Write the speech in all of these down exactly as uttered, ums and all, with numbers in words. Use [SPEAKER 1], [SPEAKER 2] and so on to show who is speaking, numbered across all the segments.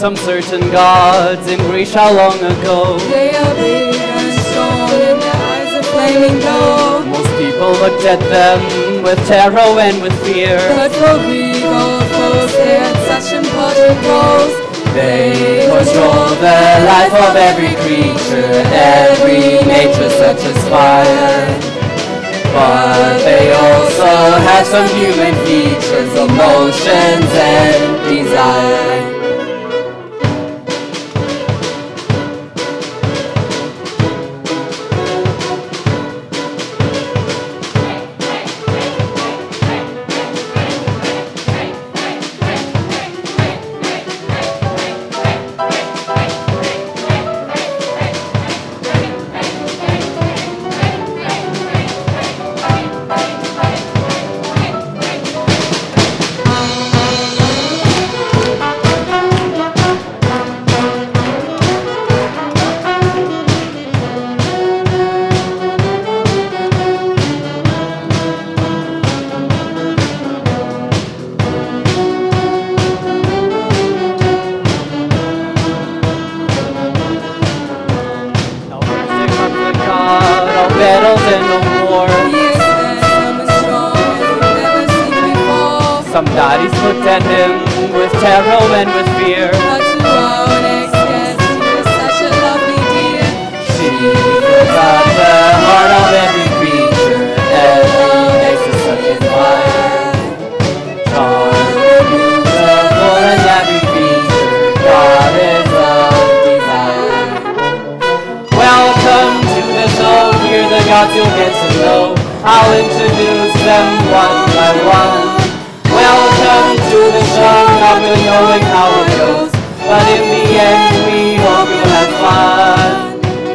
[SPEAKER 1] some certain gods in Greece how long ago.
[SPEAKER 2] They are big and strong and their eyes are flaming gold.
[SPEAKER 1] Most people looked at them with terror and with fear.
[SPEAKER 2] But for Greek old folks, they had such important roles.
[SPEAKER 1] They control the life of every creature, every nature such as fire. But they also have some human features, emotions and desire. Battles and no war.
[SPEAKER 2] Yes, and some as strong as we've never seen before.
[SPEAKER 1] Some daddies looked at him with terror and with fear.
[SPEAKER 2] But to our extent, she was such a lovely dear.
[SPEAKER 1] She fills up the heart of every creature, every nature such as fire. Charming, beautiful, and every feature, goddess of desire. Welcome to the show. Here the gods you'll get to know. I'll introduce them one by one. Welcome to the show, not really knowing how it goes, but in the end we hope you'll have fun.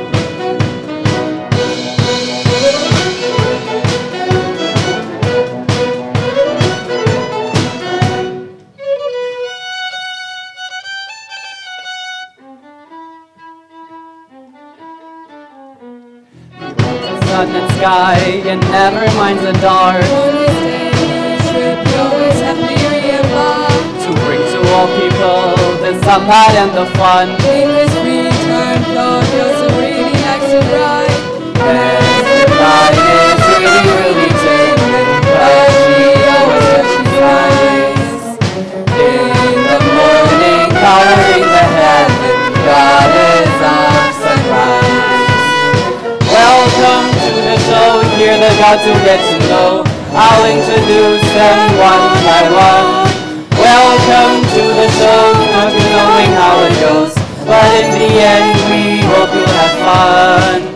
[SPEAKER 1] Sun and sky, it never minds the dark.
[SPEAKER 2] On this day and trip, you always have Miriam Bar.
[SPEAKER 1] To bring to all people the sunlight and the fun.
[SPEAKER 2] In this return, Lord, you're so really like so bright.
[SPEAKER 1] And the bride is really, really timid, but she always touches eyes. In the morning, coloring the heaven, goddess of sunrise. Welcome to the show, here the gods you'll get to know. I'll introduce them one by one. Welcome to the show, not knowing how it goes, but in the end we hope you'll have fun.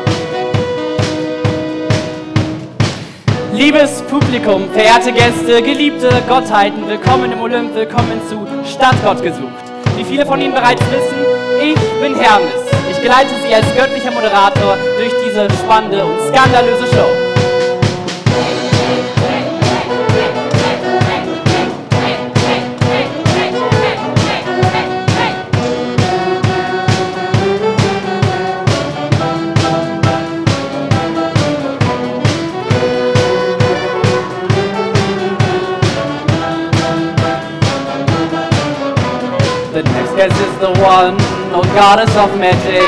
[SPEAKER 1] Liebes Publikum, verehrte Gäste, geliebte Gottheiten, willkommen im Olymp, willkommen zu Stadtgott gesucht. Wie viele von Ihnen bereits wissen, ich bin Hermes. Ich geleite Sie als göttlicher Moderator durch diese spannende und skandalöse Show. The next guest is the one, oh goddess of magic.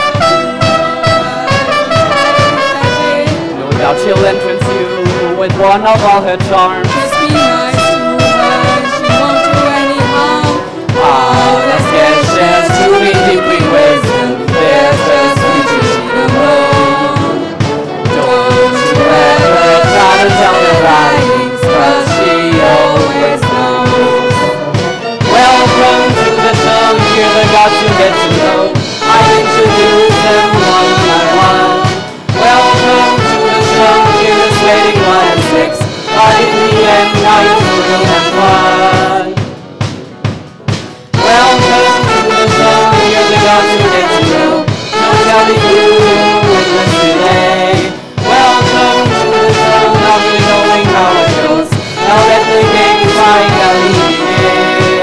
[SPEAKER 1] No doubt she'll entrance you with one of all her charms.
[SPEAKER 2] Just be nice to her, she won't do any harm.
[SPEAKER 1] Ah, let's get a chance to be deeply wisdom. There's just future she don't know. Don't you ever try to tell her lies, cause she always knows. Welcome to the show, here the gods you get to know. I introduce them one by one. Welcome to the show, here is waiting one and six. But in the end, now you will have fun. Welcome to the show, here the gods you get to know. No telling you with us today. Welcome to the show, not really knowing how it goes. Now let the game finally begin.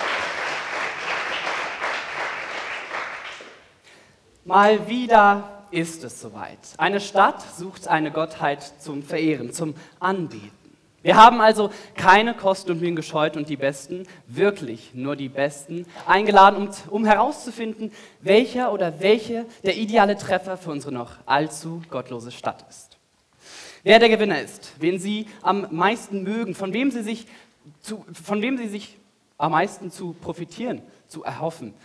[SPEAKER 1] Mal wieder
[SPEAKER 3] ist es soweit. Eine Stadt sucht eine Gottheit zum Verehren, zum Anbeten. Wir haben also keine Kosten und Mühen gescheut und die Besten, wirklich nur die Besten, eingeladen, um, um herauszufinden, welcher oder welche der ideale Treffer für unsere noch allzu gottlose Stadt ist. Wer der Gewinner ist, wen Sie am meisten mögen, von wem Sie sich, zu, von wem Sie sich am meisten zu profitieren, zu erhoffen,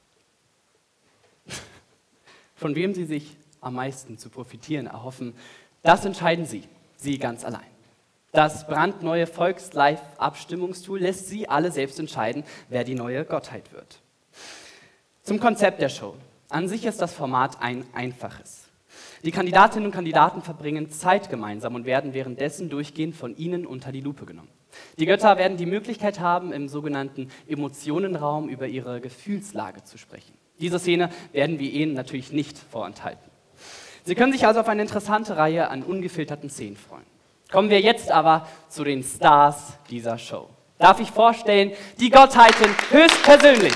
[SPEAKER 3] von wem Sie sich am meisten zu profitieren erhoffen, das entscheiden Sie, Sie ganz allein. Das brandneue Volks-Live-Abstimmungstool lässt Sie alle selbst entscheiden, wer die neue Gottheit wird. Zum Konzept der Show. An sich ist das Format ein einfaches. Die Kandidatinnen und Kandidaten verbringen Zeit gemeinsam und werden währenddessen durchgehend von Ihnen unter die Lupe genommen. Die Götter werden die Möglichkeit haben, im sogenannten Emotionenraum über ihre Gefühlslage zu sprechen. Diese Szene werden wir Ihnen natürlich nicht vorenthalten. Sie können sich also auf eine interessante Reihe an ungefilterten Szenen freuen. Kommen wir jetzt aber zu den Stars dieser Show. Darf ich vorstellen, die Gottheiten höchstpersönlich.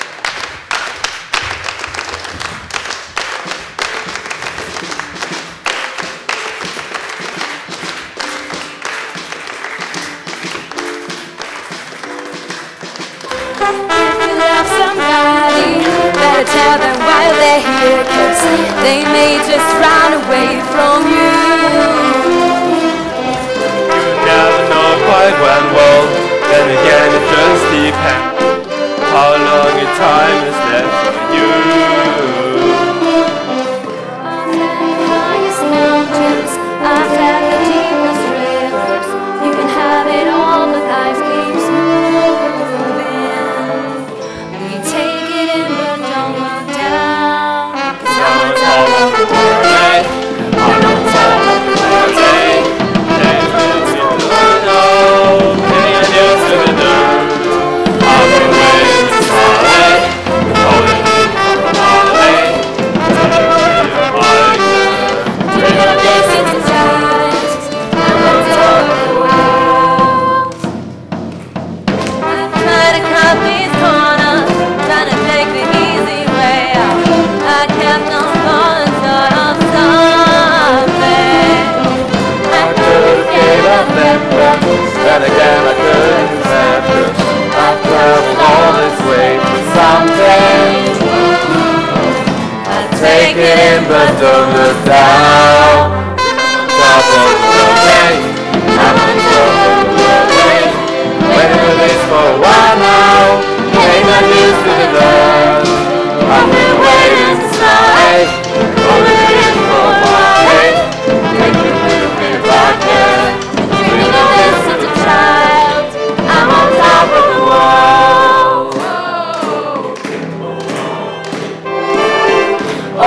[SPEAKER 2] Tell them why they're here, 'cause they may just run away from you.
[SPEAKER 4] You never know quite when, well, then again it just depends how long a time is left for you.
[SPEAKER 2] I've had the highest mountains, I've had the deepest rivers. You can have it all, but life keeps moving. We take it in, but don't look down. 'Cause I'm on top of the world, eh? I'm on top of the world, eh?
[SPEAKER 4] There's no to know, getting used to the dirt. I've been waiting to start, eh? Holding it from a mile, eh? Taking it like that.
[SPEAKER 2] Do you know this is the times? I'm on top of the world. I'm trying to cut these corners, trying to take the easy way out. I kept on falling short of something. I couldn't get up that road.
[SPEAKER 4] Then again I couldn't accept it. I've traveled all this way for something.
[SPEAKER 2] I
[SPEAKER 4] Take it in but don't look down. Top of the world, eh? I'm on top of the world, eh? Waiting for this for a while now. Ain't not used to the love. I've been waiting to start, eh? Holding it in for a while, eh? Taking a little bit back there.
[SPEAKER 2] Do you know this is a child? I'm on top of the world. Oh,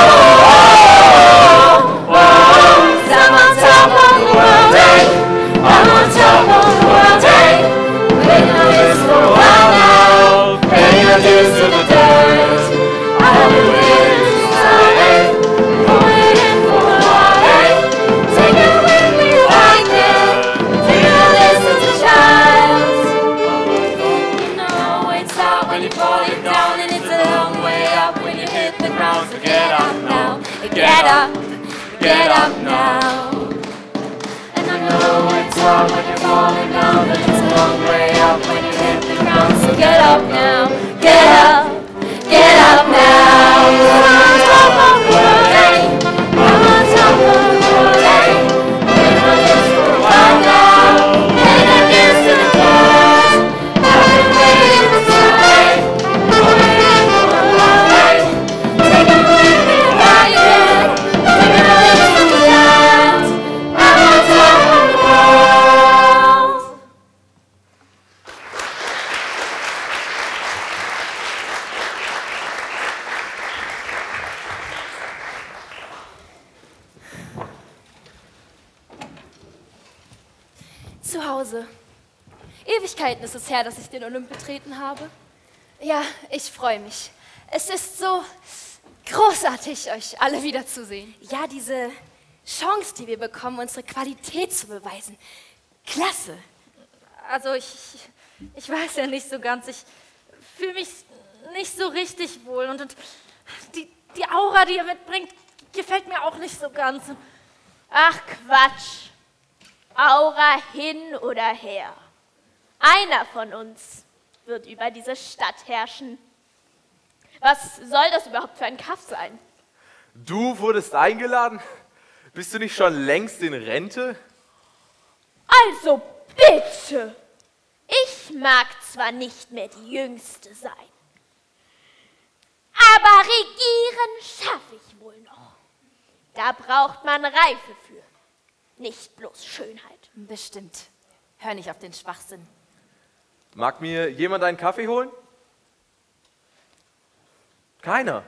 [SPEAKER 2] oh, oh, 'cause I'm on top of the world, eh? I'm on top of the world, eh? Waiting on this for a while now.
[SPEAKER 4] Ain't not used to the dirt.
[SPEAKER 2] I've been waiting to start, eh? Holding it for a while, eh? Take it with me like that. Do you know this is a child? You know it's hard when you're falling down, and it's a long way up when you hit the ground. So get up now, get up, get up now. And I know it's hard when you're falling down, but it's a long way up when you hit the ground. So get up now, get up, get up now. I'm on top of the world, eh? I'm on top of the world, eh? Been on this for a while now, and I'm used to the dust. I've been waiting to start, eh? Holding it for a while, eh? Take it with me if I can. Do you know this is the dance? I'm on top of the world.
[SPEAKER 5] Zu Hause. Ewigkeiten ist es her, dass ich den Olymp betreten habe. Ja, ich freue mich. Es ist so großartig, euch alle wiederzusehen. Ja, diese Chance, die wir bekommen, unsere Qualität zu beweisen. Klasse.
[SPEAKER 6] Also ich, ich weiß ja nicht so ganz, ich fühle mich nicht so richtig wohl und, und die, die Aura, die ihr mitbringt, gefällt mir auch nicht so ganz. Ach Quatsch. Aura hin oder her. Einer von uns wird über diese Stadt herrschen. Was soll das überhaupt für ein Kaff sein?
[SPEAKER 4] Du wurdest eingeladen? Bist du nicht schon längst in Rente?
[SPEAKER 6] Also bitte. Ich mag zwar nicht mehr die Jüngste sein, aber regieren schaffe ich wohl noch. Da braucht man Reife für, nicht bloß Schönheit.
[SPEAKER 5] Bestimmt. Hör nicht auf den Schwachsinn.
[SPEAKER 4] Mag mir jemand einen Kaffee holen? Keiner.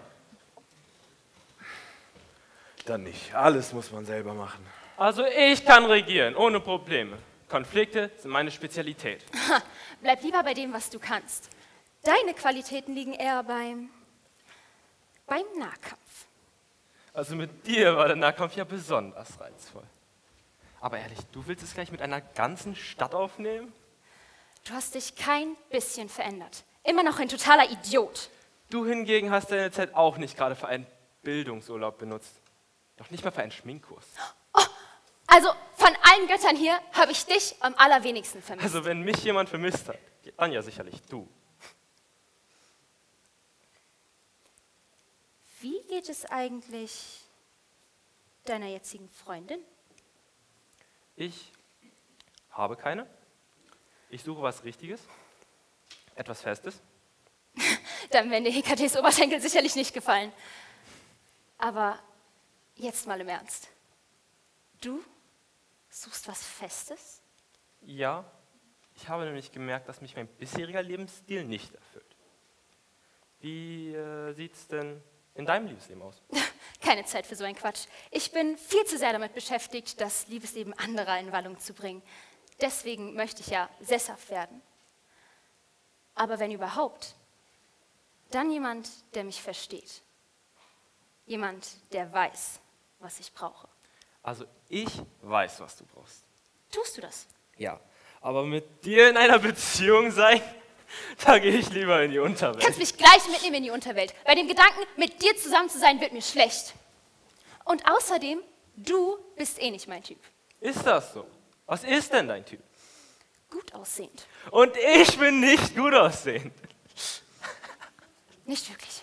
[SPEAKER 4] Dann nicht. Alles muss man selber machen.
[SPEAKER 7] Also ich kann regieren, ohne Probleme. Konflikte sind meine Spezialität.
[SPEAKER 5] Bleib lieber bei dem, was du kannst. Deine Qualitäten liegen eher beim, beim Nahkampf.
[SPEAKER 7] Also mit dir war der Nahkampf ja besonders reizvoll. Aber ehrlich, du willst es gleich mit einer ganzen Stadt aufnehmen?
[SPEAKER 5] Du hast dich kein bisschen verändert. Immer noch ein totaler Idiot.
[SPEAKER 7] Du hingegen hast deine Zeit auch nicht gerade für einen Bildungsurlaub benutzt. Doch nicht mal für einen Schminkkurs.
[SPEAKER 5] Also von allen Göttern hier habe ich dich am allerwenigsten vermisst.
[SPEAKER 7] Also wenn mich jemand vermisst hat, dann ja sicherlich du.
[SPEAKER 5] Wie geht es eigentlich deiner jetzigen Freundin?
[SPEAKER 7] Ich habe keine. Ich suche was Richtiges, etwas Festes.
[SPEAKER 5] Dann werden dir H K Ts Oberschenkel sicherlich nicht gefallen. Aber jetzt mal im Ernst. Du suchst was Festes?
[SPEAKER 7] Ja, ich habe nämlich gemerkt, dass mich mein bisheriger Lebensstil nicht erfüllt. Wie äh, sieht es denn in deinem Liebesleben aus?
[SPEAKER 5] Keine Zeit für so einen Quatsch. Ich bin viel zu sehr damit beschäftigt, das Liebesleben anderer in Wallung zu bringen. Deswegen möchte ich ja sesshaft werden. Aber wenn überhaupt, dann jemand, der mich versteht. Jemand, der weiß, was ich brauche.
[SPEAKER 7] Also ich weiß, was du brauchst.
[SPEAKER 5] Tust du das?
[SPEAKER 7] Ja, aber mit dir in einer Beziehung sein, da gehe ich lieber in die Unterwelt.
[SPEAKER 5] Kannst mich gleich mitnehmen in die Unterwelt. Bei dem Gedanken, mit dir zusammen zu sein, wird mir schlecht. Und außerdem, du bist eh nicht mein Typ.
[SPEAKER 7] Ist das so? Was ist denn dein Typ?
[SPEAKER 5] Gut aussehend.
[SPEAKER 7] Und ich bin nicht gut aussehend.
[SPEAKER 5] Nicht wirklich.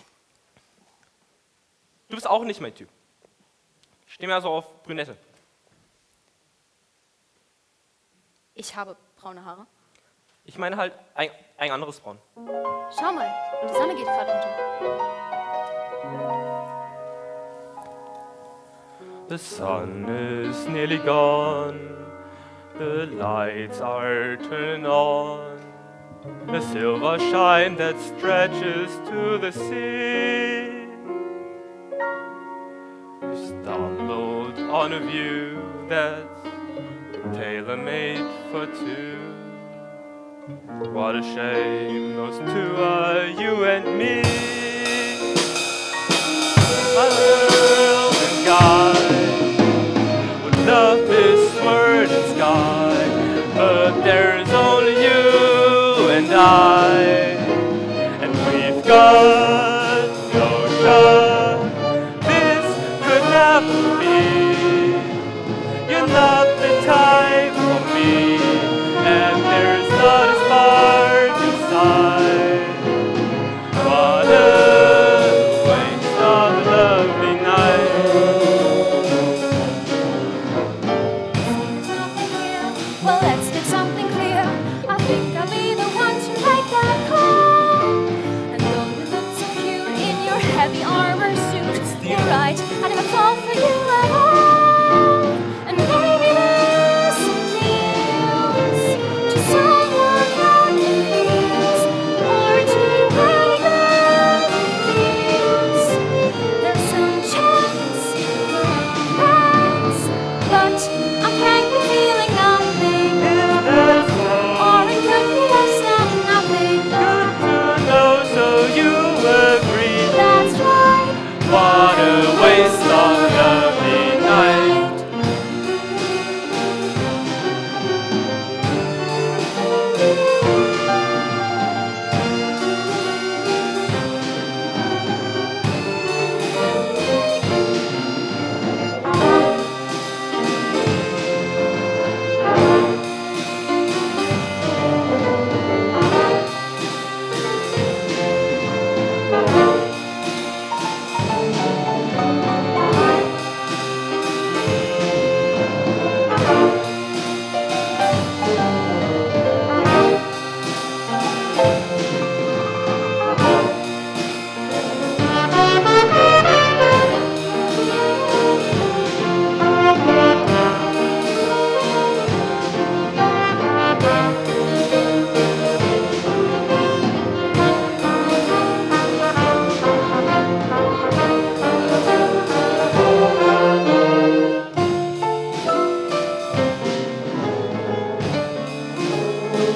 [SPEAKER 7] Du bist auch nicht mein Typ. Ich stehe mir also auf Brünette.
[SPEAKER 5] Ich habe braune Haare.
[SPEAKER 7] Ich meine halt ein, ein anderes Braun.
[SPEAKER 5] Schau mal, die Sonne geht gerade unter.
[SPEAKER 7] The sun is nearly gone. The lights are turning on. The silver shine that stretches to the sea. You stumbled on a view that's tailor-made for two. What a shame, those two are you and me. A world and God would love this word and sky, but there's only you and I, and we've got no shot. This could never be. You're not the type for me, and there's not a spark inside. What a waste of a lovely night.
[SPEAKER 2] Well, let's get something clear. I think I'll be the one to make that call.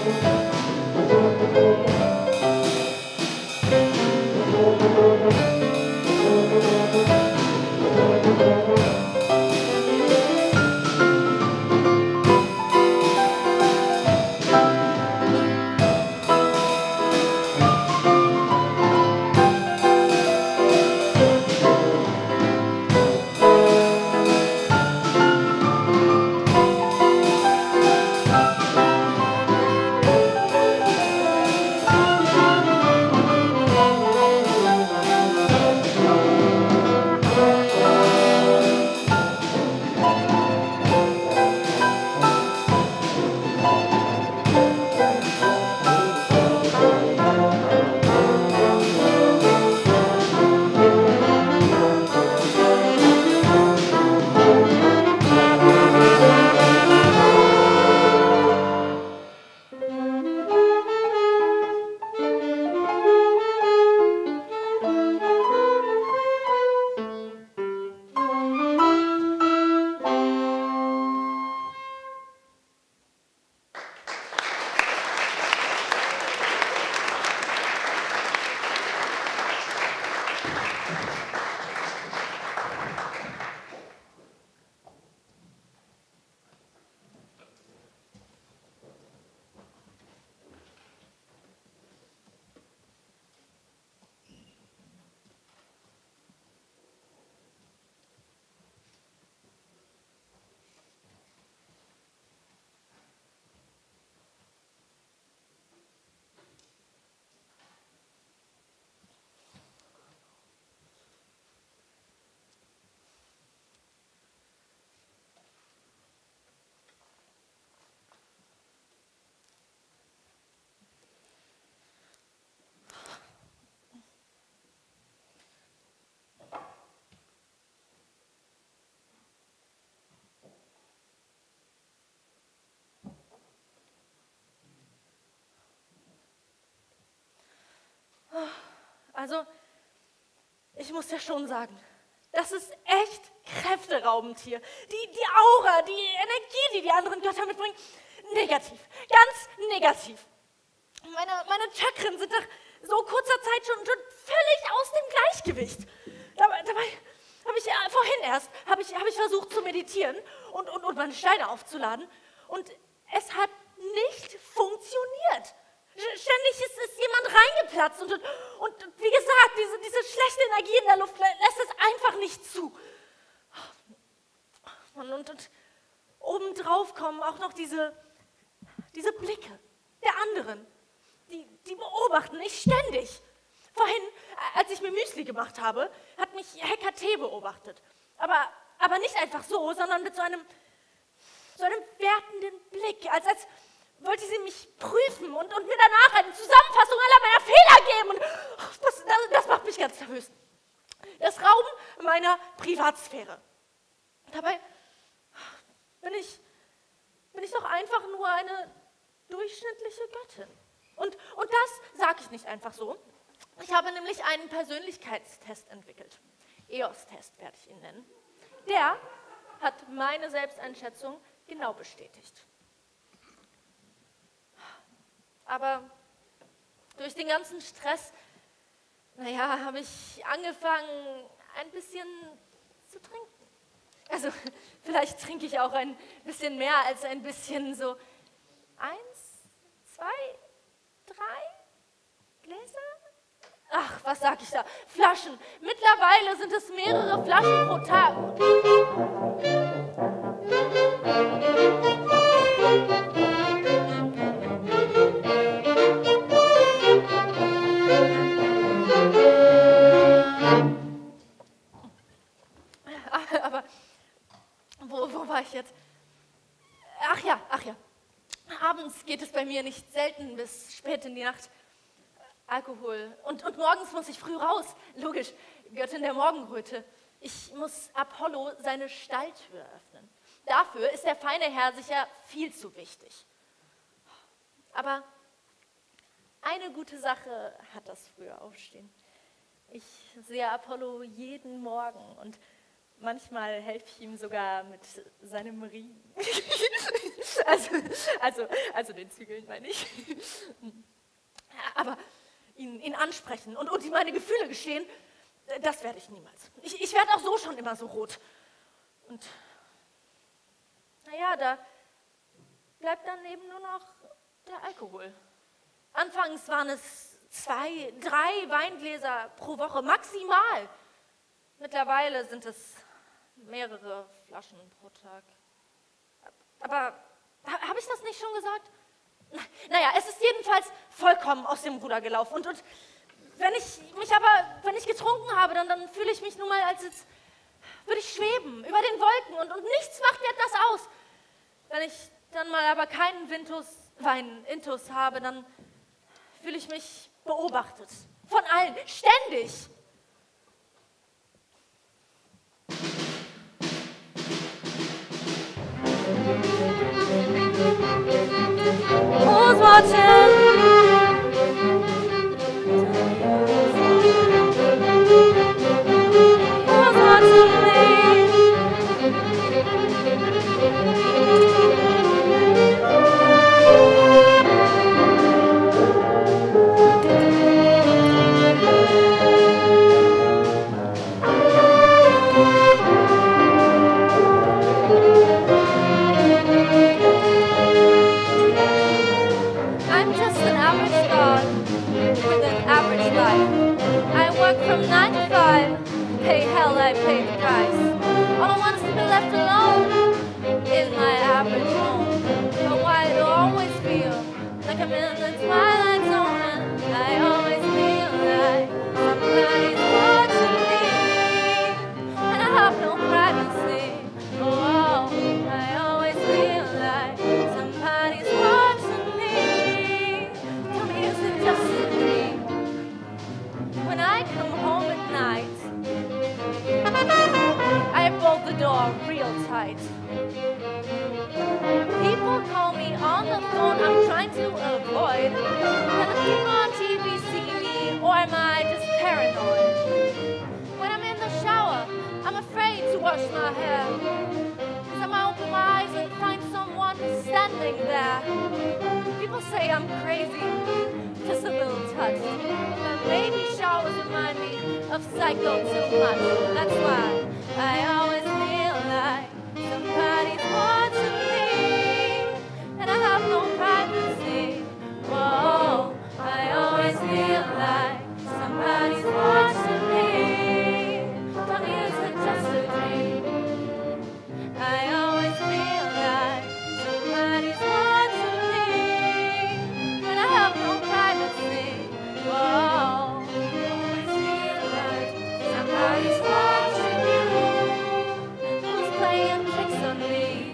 [SPEAKER 2] Also, ich muss ja schon sagen, das ist echt kräfteraubend hier. Die, die Aura, die Energie, die die anderen Götter mitbringen, negativ, ganz negativ. Meine, meine Chakren sind nach so kurzer Zeit schon, schon völlig aus dem Gleichgewicht. Dabei, dabei habe ich äh, vorhin erst hab ich, hab ich versucht zu meditieren und, und, und meine Steine aufzuladen und es hat nicht funktioniert. Ständig ist, ist jemand reingeplatzt und, und, und wie gesagt, diese, diese schlechte Energie in der Luft lässt es einfach nicht zu. Und, und, und obendrauf kommen auch noch diese, diese Blicke der anderen. Die, die beobachten mich ständig. Vorhin, als ich mir Müsli gemacht habe, hat mich Hekate beobachtet. Aber, aber nicht einfach so, sondern mit so einem, so einem wertenden Blick, als, als wollte sie mich prüfen und, und mir danach eine Zusammenfassung aller meiner Fehler geben. Und das, das, das macht mich ganz nervös. Das Rauben meiner Privatsphäre. Dabei bin ich, bin ich doch einfach nur eine durchschnittliche Göttin. Und, und das sage ich nicht einfach so. Ich habe nämlich einen Persönlichkeitstest entwickelt. E O S-Test werde ich ihn nennen. Der hat meine Selbsteinschätzung genau bestätigt. Aber durch den ganzen Stress, naja, habe ich angefangen, ein bisschen zu trinken. Also vielleicht trinke ich auch ein bisschen mehr als ein bisschen, so eins, zwei, drei Gläser? Ach, was sag ich da? Flaschen. Mittlerweile sind es mehrere Flaschen pro Tag. Aber wo, wo war ich jetzt? Ach ja, ach ja. Abends geht es bei mir nicht selten bis spät in die Nacht. Alkohol. Und, und morgens muss ich früh raus. Logisch, Göttin der Morgenröte. Ich muss Apollo seine Stalltür öffnen. Dafür ist der feine Herr sicher viel zu wichtig. Aber eine gute Sache hat das frühe Aufstehen. Ich sehe Apollo jeden Morgen und
[SPEAKER 6] manchmal helfe ich ihm sogar mit seinem Riemen. also, also, also den Zügeln meine ich. Aber ihn, ihn ansprechen und, und ihm meine Gefühle gestehen, das werde ich niemals. Ich, ich werde auch so schon immer so rot. Und naja, da bleibt dann eben nur noch der Alkohol. Anfangs waren es zwei, drei Weingläser pro Woche maximal. Mittlerweile sind es mehrere Flaschen pro Tag. Aber ha, habe ich das nicht schon gesagt? Naja, es ist jedenfalls vollkommen aus dem Ruder gelaufen. Und, und wenn ich mich aber, wenn ich getrunken habe, dann, dann fühle ich mich nun mal, als jetzt würde ich schweben über den Wolken und, und nichts macht mir etwas aus. Wenn ich dann mal aber keinen Vintus, Wein, Intus habe, dann fühle ich mich beobachtet. Von allen, ständig.
[SPEAKER 2] Who's watching? Who's watching me? I'm just an average dog with an average life. I work from nine to five. Pay hell, I pay the price. All I want is to be left alone in my average home. But why do I always feel like I'm in the twilight zone? And I always feel like somebody's watching me, and I have no privacy. Oh, I always feel like somebody's watching me. Tell me, is it just a dream? When I come home at night, I bolt the door real tight. People call me on the phone, I'm trying to avoid. Can the people on T V see me, or am I just paranoid? When I'm in the shower, I'm afraid to wash my hair, cause I might open my eyes and find someone standing there. People say I'm crazy, just a little touch. But maybe showers remind me of Psycho too much. That's why I always feel like somebody's watching me, and I have no privacy. Whoa, I always feel like somebody's watching me. Tell me, is it just a dream? I always feel like somebody's watching me, and I have no privacy. Whoa, I always feel like somebody's watching you. Who's playing tricks on me?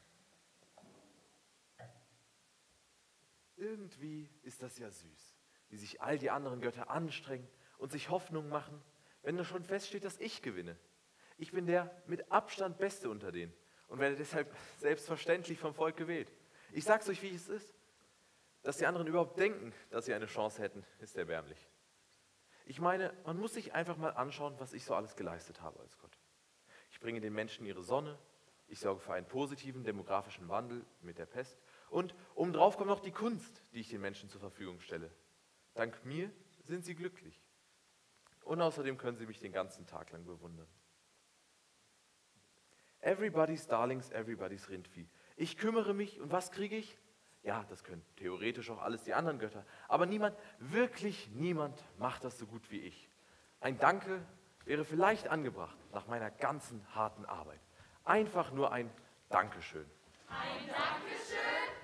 [SPEAKER 8] Irgendwie ist das ja süß.
[SPEAKER 4] wie sich all die anderen Götter anstrengen und sich Hoffnung machen, wenn da schon feststeht, dass ich gewinne. Ich bin der mit Abstand Beste unter denen und werde deshalb selbstverständlich vom Volk gewählt. Ich sag's euch, wie es ist. Dass die anderen überhaupt denken, dass sie eine Chance hätten, ist erbärmlich. Ich meine, man muss sich einfach mal anschauen, was ich so alles geleistet habe als Gott. Ich bringe den Menschen ihre Sonne, ich sorge für einen positiven demografischen Wandel mit der Pest und obendrauf kommt noch die Kunst, die ich den Menschen zur Verfügung stelle. Dank mir sind sie glücklich. Und außerdem können sie mich den ganzen Tag lang bewundern. Everybody's Darlings, everybody's Rindvieh. Ich kümmere mich und was kriege ich? Ja, das können theoretisch auch alles die anderen Götter. Aber niemand, wirklich niemand macht das so gut wie ich. Ein Danke wäre vielleicht angebracht nach meiner ganzen harten Arbeit. Einfach nur ein Dankeschön.
[SPEAKER 2] Ein Dankeschön?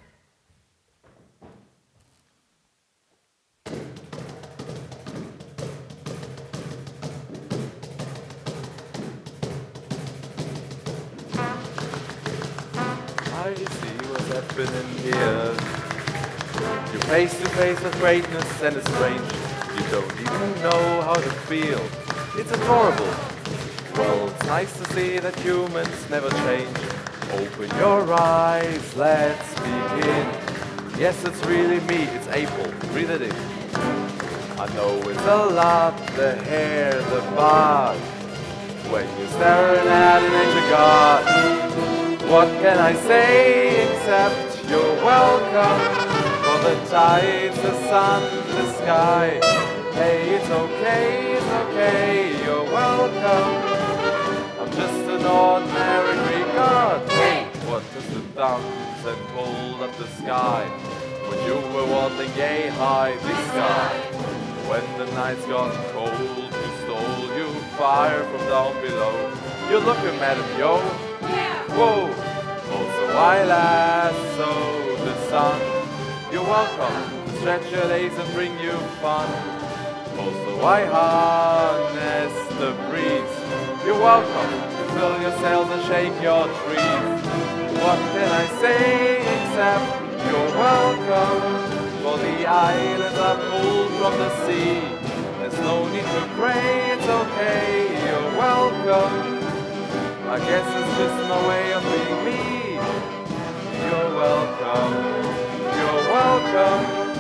[SPEAKER 4] I see what's happening here. You're face to face with greatness and it's strange. You don't even know how to feel. It's adorable. Well, it's nice to see that humans never change. Open your eyes, let's begin. Yes, it's really me, it's April. Breathe it in. I know it's a lot, the hair, the bod. When you're staring at an angel god, what can I say except you're welcome? For the tides, the sun, the sky. Hey, it's okay, it's okay, you're welcome. I'm just an ordinary Greek god. Hey, what does the thumbs and pulled up the sky? When you were wanting yay high the sky. When the nights got cold, who stole you fire from down below? You're looking, madam, yo. Whoa! Also I lasso the sun. You're welcome to stretch your legs and bring you fun. Also I harness the breeze. You're welcome to fill your sails and shake your trees. What can I say except you're welcome? For the islands are pulled from the sea. There's no need to pray, it's okay, you're welcome. I guess it's just my way of being me. You're welcome. You're welcome.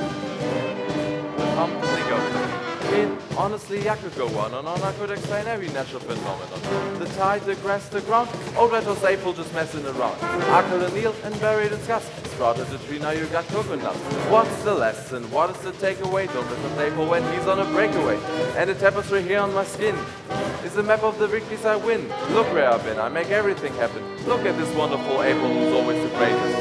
[SPEAKER 4] Hump the goat. Kid, honestly, I could go on and on. I could explain every natural phenomenon. The tide, the grass, the ground. Oh, that was April just messing around. Arkle and Neil and buried in scuss. Sprouted the tree, now you got coconuts. What's the lesson? What is the takeaway? Don't listen to April when he's on a breakaway. And the tapestry here on my skin is the map of the victories I win. Look where I've been, I make everything happen. Look at this wonderful April who's always the greatest.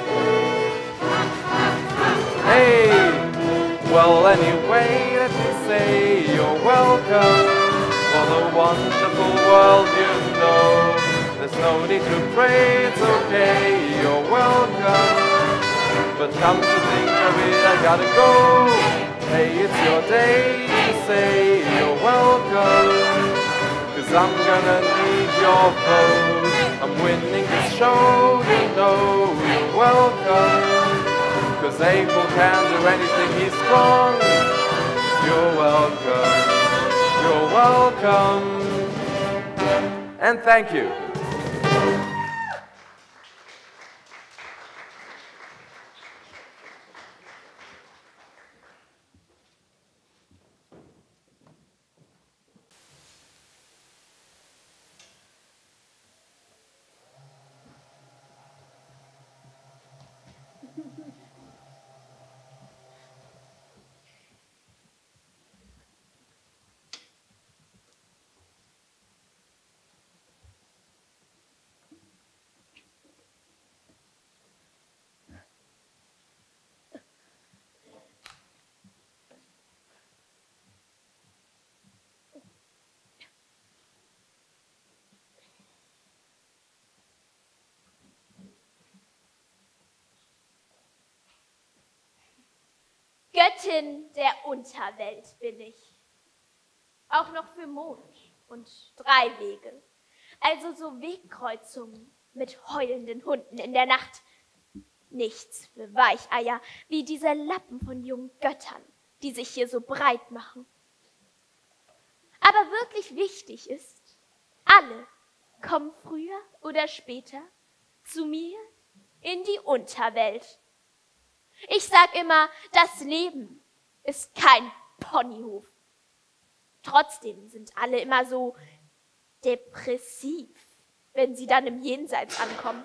[SPEAKER 4] Hey! Well, anyway, let me say you're welcome for the wonderful world you know. There's no need to pray, it's okay, you're welcome. But come to think of it, I gotta go. Hey, it's your day to say you're welcome. Cause I'm gonna need your vote. I'm winning this show, you know you're welcome. Cause April can do anything, he's strong. You're welcome, you're welcome. And thank you.
[SPEAKER 6] Göttin der Unterwelt bin ich. Auch noch für Mond und drei Wege. Also so Wegkreuzungen mit heulenden Hunden in der Nacht. Nichts für Weicheier wie diese Lappen von jungen Göttern, die sich hier so breit machen. Aber wirklich wichtig ist, alle kommen früher oder später zu mir in die Unterwelt. Ich sag immer, das Leben ist kein Ponyhof. Trotzdem sind alle immer so depressiv, wenn sie dann im Jenseits ankommen.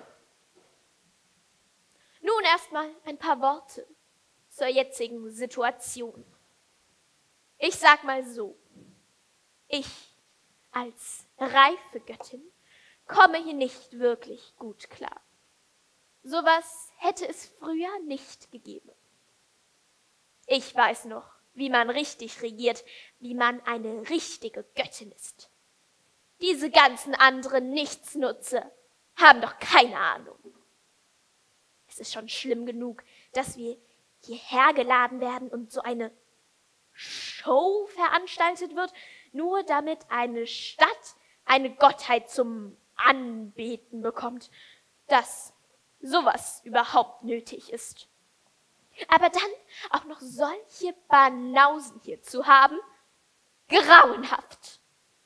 [SPEAKER 6] Nun erstmal ein paar Worte zur jetzigen Situation. Ich sag mal so, ich als reife Göttin komme hier nicht wirklich gut klar. Sowas hätte es früher nicht gegeben. Ich weiß noch, wie man richtig regiert, wie man eine richtige Göttin ist. Diese ganzen anderen Nichtsnutze haben doch keine Ahnung. Es ist schon schlimm genug, dass wir hierher geladen werden und so eine Show veranstaltet wird, nur damit eine Stadt eine Gottheit zum Anbeten bekommt, dass sowas überhaupt nötig ist. Aber dann auch noch solche Banausen hier zu haben, grauenhaft.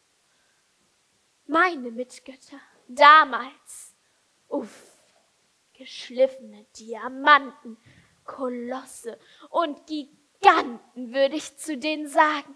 [SPEAKER 6] Meine Mitgötter damals, uff, geschliffene Diamanten, Kolosse und Giganten, würde ich zu denen sagen.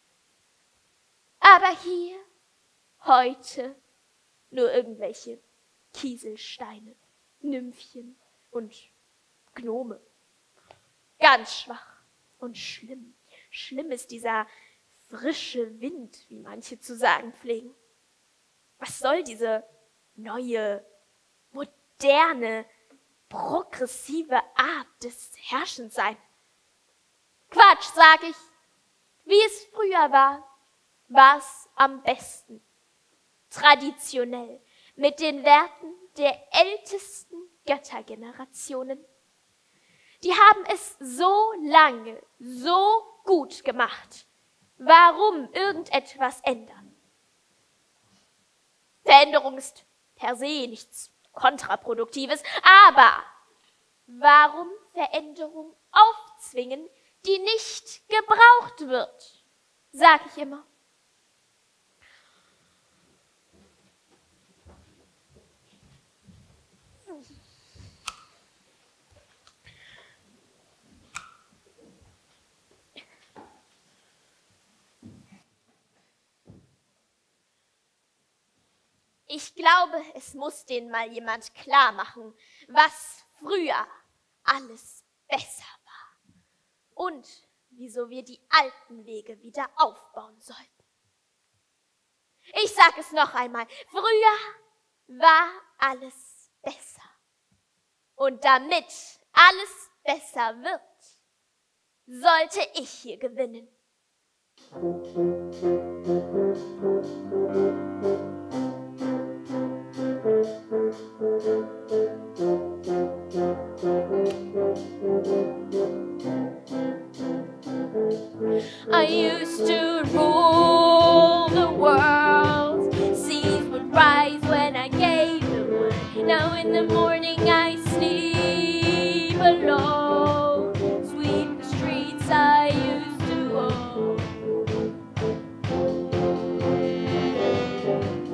[SPEAKER 6] Aber hier, heute, nur irgendwelche Kieselsteine, Nymphchen und Gnome. Ganz schwach und schlimm. Schlimm ist dieser frische Wind, wie manche zu sagen pflegen. Was soll diese neue, moderne, progressive Art des Herrschens sein? Quatsch, sag ich. Wie es früher war, war es am besten. Traditionell, mit den Werten der ältesten Göttergenerationen. Die haben es so lange, so gut gemacht. Warum irgendetwas ändern? Veränderung ist per se nichts Kontraproduktives, aber warum Veränderung aufzwingen, die nicht gebraucht wird, sag ich immer. Ich glaube, es muss denen mal jemand klar machen, was früher alles besser war und wieso wir die alten Wege wieder aufbauen sollten. Ich sage es noch einmal, früher war alles besser. Und damit alles besser wird, sollte ich hier gewinnen. I used to rule the world. Seas would rise when I gave the word. Now in the morning I sleep alone. Sweep the streets I used to own.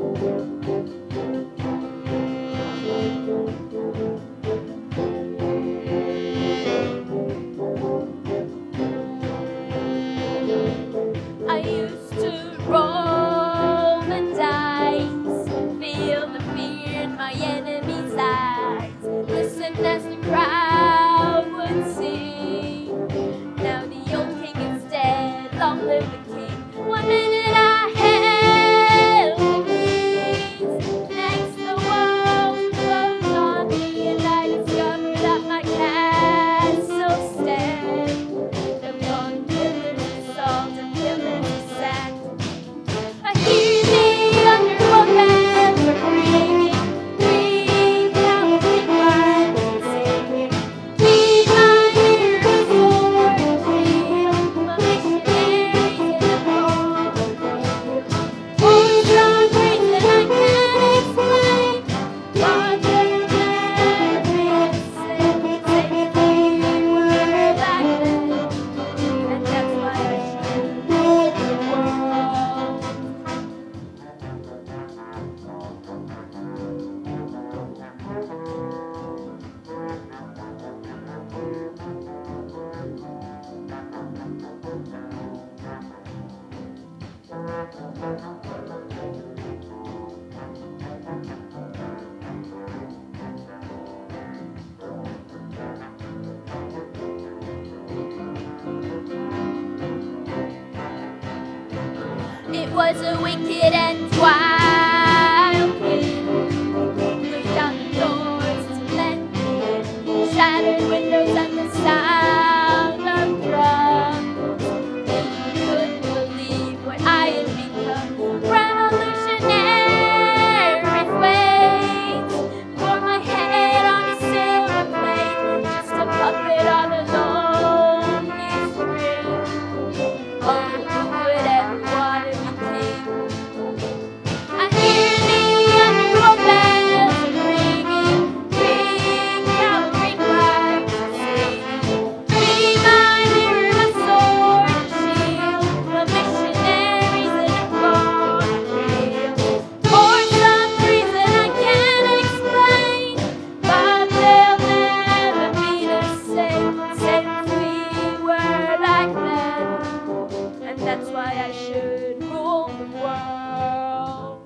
[SPEAKER 6] It was a wicked and wild wind. Blew down the doors to let me in. Shattered windows and the sound of drums. And you couldn't believe what I had become. Revolutionary ways. For my head on a silver plate. Just a puppet on a lonely string. Oh, who would ever want to be king? I hear the annual bells ringing, ring cavalry cries singing. Be my mirror, my sword and shield, the missionaries in a foreign field. For some reason I can't explain, but they'll never be the same since we were back then. And that's why I should rule the world.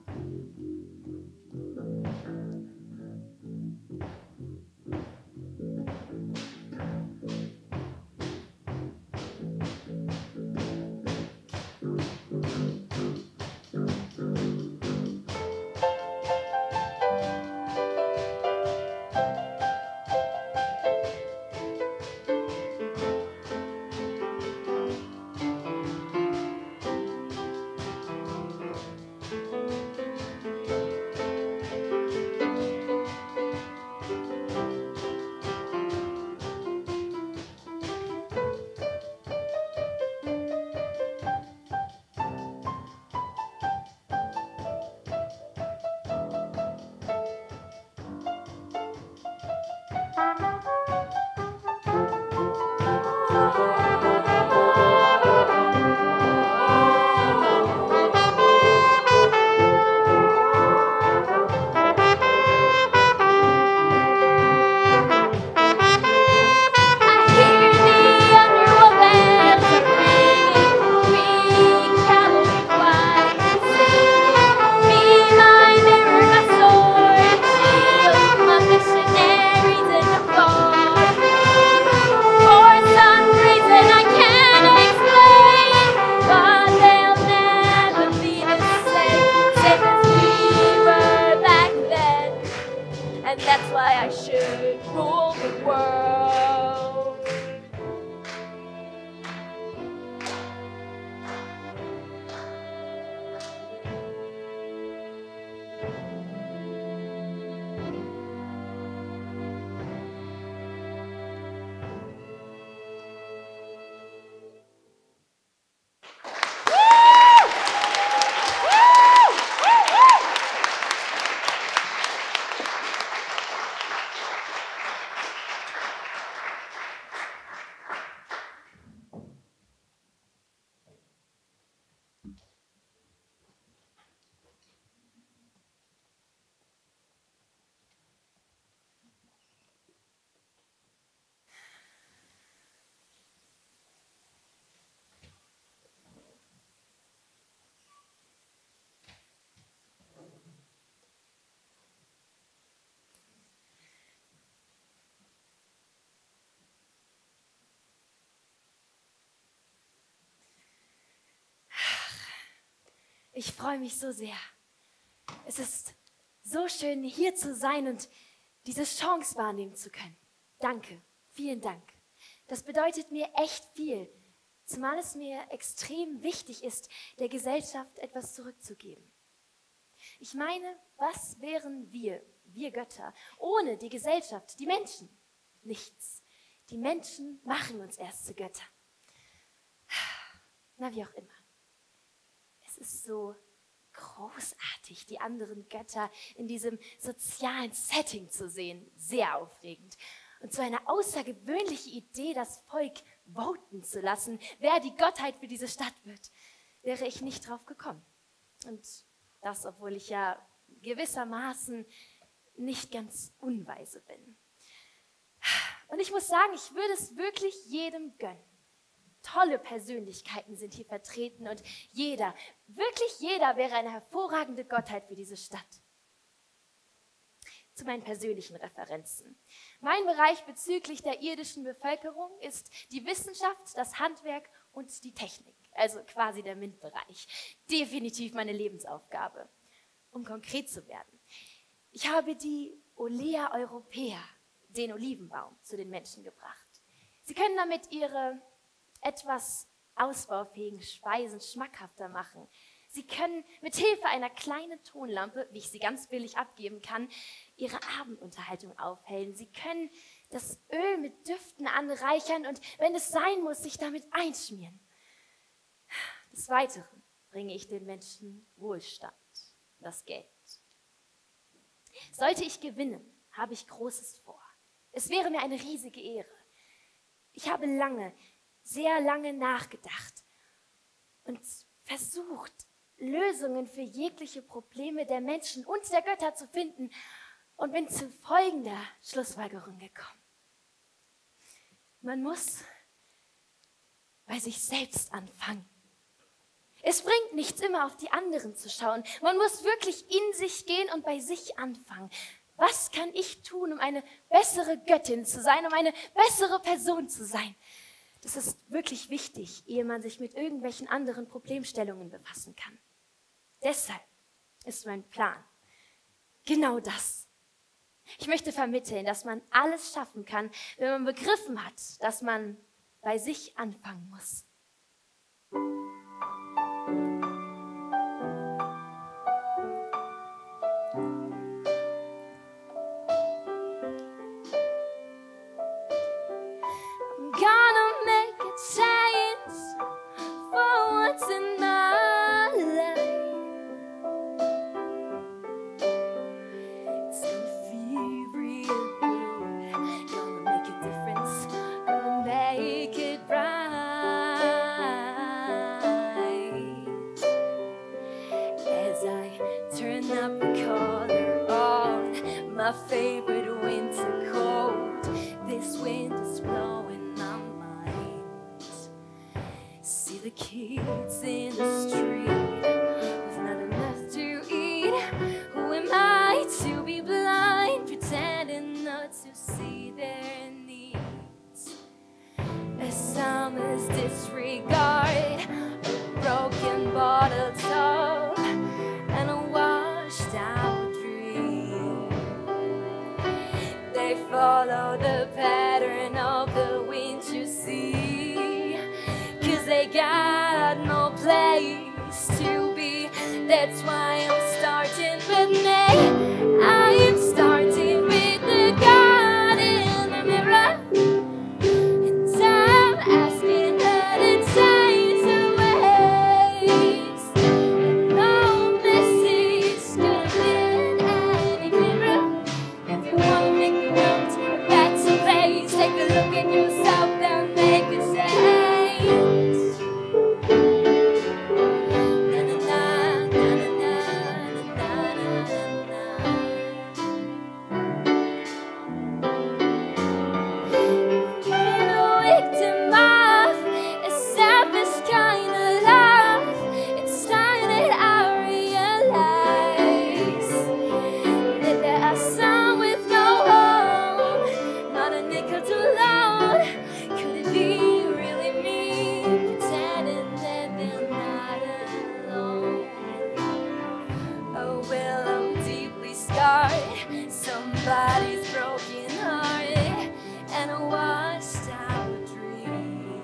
[SPEAKER 6] I hear the underworld bells ringing, ring cavalry choirs singing. Be my mirror, my sword and shield, my missionaries in the foreign field. For some reason I can't explain, but they'll never be the same since we were back then. And that's why I should rule the world. Ich freue mich so sehr. Es ist so schön, hier zu sein und diese Chance wahrnehmen zu können. Danke, vielen Dank. Das bedeutet mir echt viel, zumal es mir extrem wichtig ist, der Gesellschaft etwas zurückzugeben. Ich meine, was wären wir, wir Götter, ohne die Gesellschaft, die Menschen? Nichts. Die Menschen machen uns erst zu Göttern. Na, wie auch immer. Es ist so großartig, die anderen Götter in diesem sozialen Setting zu sehen. Sehr aufregend. Und so eine außergewöhnliche Idee, das Volk voten zu lassen, wer die Gottheit für diese Stadt wird, wäre ich nicht drauf gekommen. Und das, obwohl ich ja gewissermaßen nicht ganz unweise bin. Und ich muss sagen, ich würde es wirklich jedem gönnen. Tolle Persönlichkeiten sind hier vertreten und jeder, wirklich jeder wäre eine hervorragende Gottheit für diese Stadt. Zu meinen persönlichen Referenzen. Mein Bereich bezüglich der irdischen Bevölkerung ist die Wissenschaft, das Handwerk und die Technik. also quasi der MINT-Bereich. Definitiv meine Lebensaufgabe, um konkret zu werden. Ich habe die Olea Europaea, den Olivenbaum, zu den Menschen gebracht. Sie können damit ihre etwas ausbaufähigen Speisen schmackhafter machen. Sie können mit Hilfe einer kleinen Tonlampe, wie ich sie ganz billig abgeben kann, ihre Abendunterhaltung aufhellen. Sie können das Öl mit Düften anreichern und, wenn es sein muss, sich damit einschmieren. Des Weiteren bringe ich den Menschen Wohlstand, das Geld. Sollte ich gewinnen, habe ich Großes vor. Es wäre mir eine riesige Ehre. Ich habe lange, sehr lange nachgedacht und versucht, Lösungen für jegliche Probleme der Menschen und der Götter zu finden und bin zu folgender Schlussfolgerung gekommen. Man muss bei sich selbst anfangen. Es bringt nichts, immer auf die anderen zu schauen. Man muss wirklich in sich gehen und bei sich anfangen. Was kann ich tun, um eine bessere Göttin zu sein, um eine bessere Person zu sein? Das ist wirklich wichtig, ehe man sich mit irgendwelchen anderen Problemstellungen befassen kann. Deshalb ist mein Plan genau das. Ich möchte vermitteln, dass man alles schaffen kann, wenn man begriffen hat, dass man bei sich anfangen muss.
[SPEAKER 2] My favorite winter coat. This wind is blowing my mind. See the kids in the street with not enough to eat. Who am I to be blind, pretending not to see their needs? A summer's disregard, a broken bottle top, and a washed out. They follow the pattern of the wind you see, 'cause they got no place to be. That's why I'm starting with me. I am starting with the God in the mirror, and I'm asking her to change her ways. No message gonna fit any clearer. If you wanna make the world a better place, take a look at yourself and make a change. Na na na na na na na na na. Get a victim of a selfish kind of love. It's time that I realize that there are some with no home, not a nickel too loud. Could it be really me, pretending that they're not alone? Oh well, I'm deeply scarred, somebody's broken heart, and a washed out dream.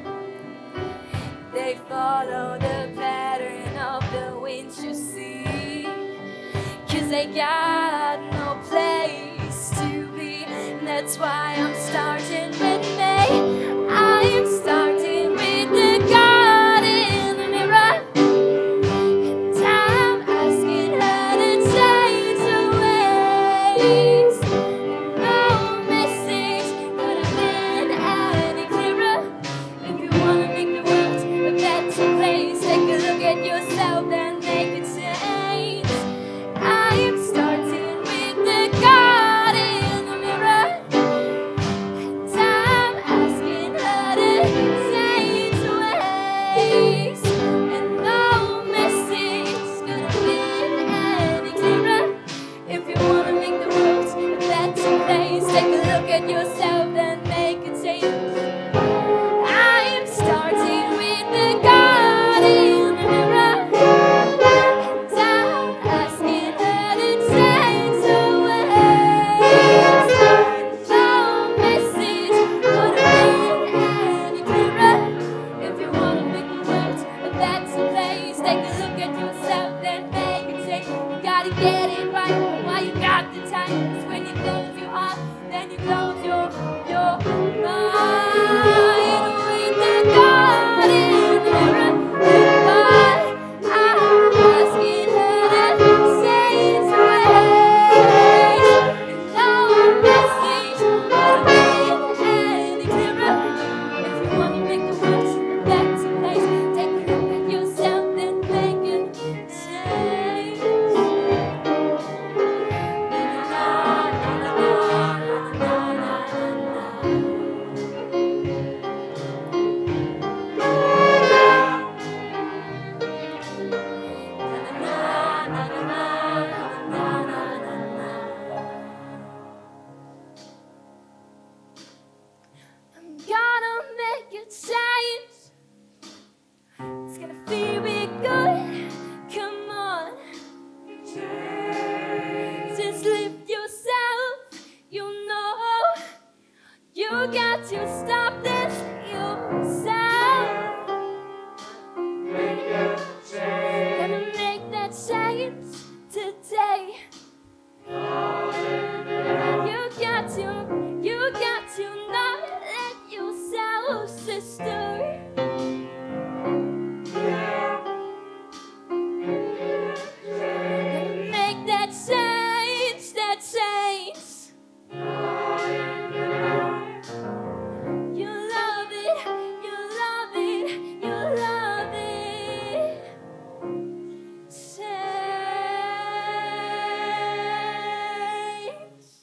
[SPEAKER 2] They follow the pattern of the wind you see, 'cause they got no place to be. That's why I'm starting with me. I am starting with the God in the mirror, and I'm asking her to change her ways. No message could have been any clearer. If you wanna make the world a better place, take a look at yourself and make a change. I am starting with the God in the mirror, and I'm asking her to change her ways. And no message could have been any clearer. If you wanna make the world a better place, take a look at yourself and make a change. I am starting with the God You got to stop this yourself.
[SPEAKER 4] Make a change.
[SPEAKER 2] Gonna make that change today. You got to, you got to not let yourself, sister. Make that change, that change. You love it, you love it, you love it. Change.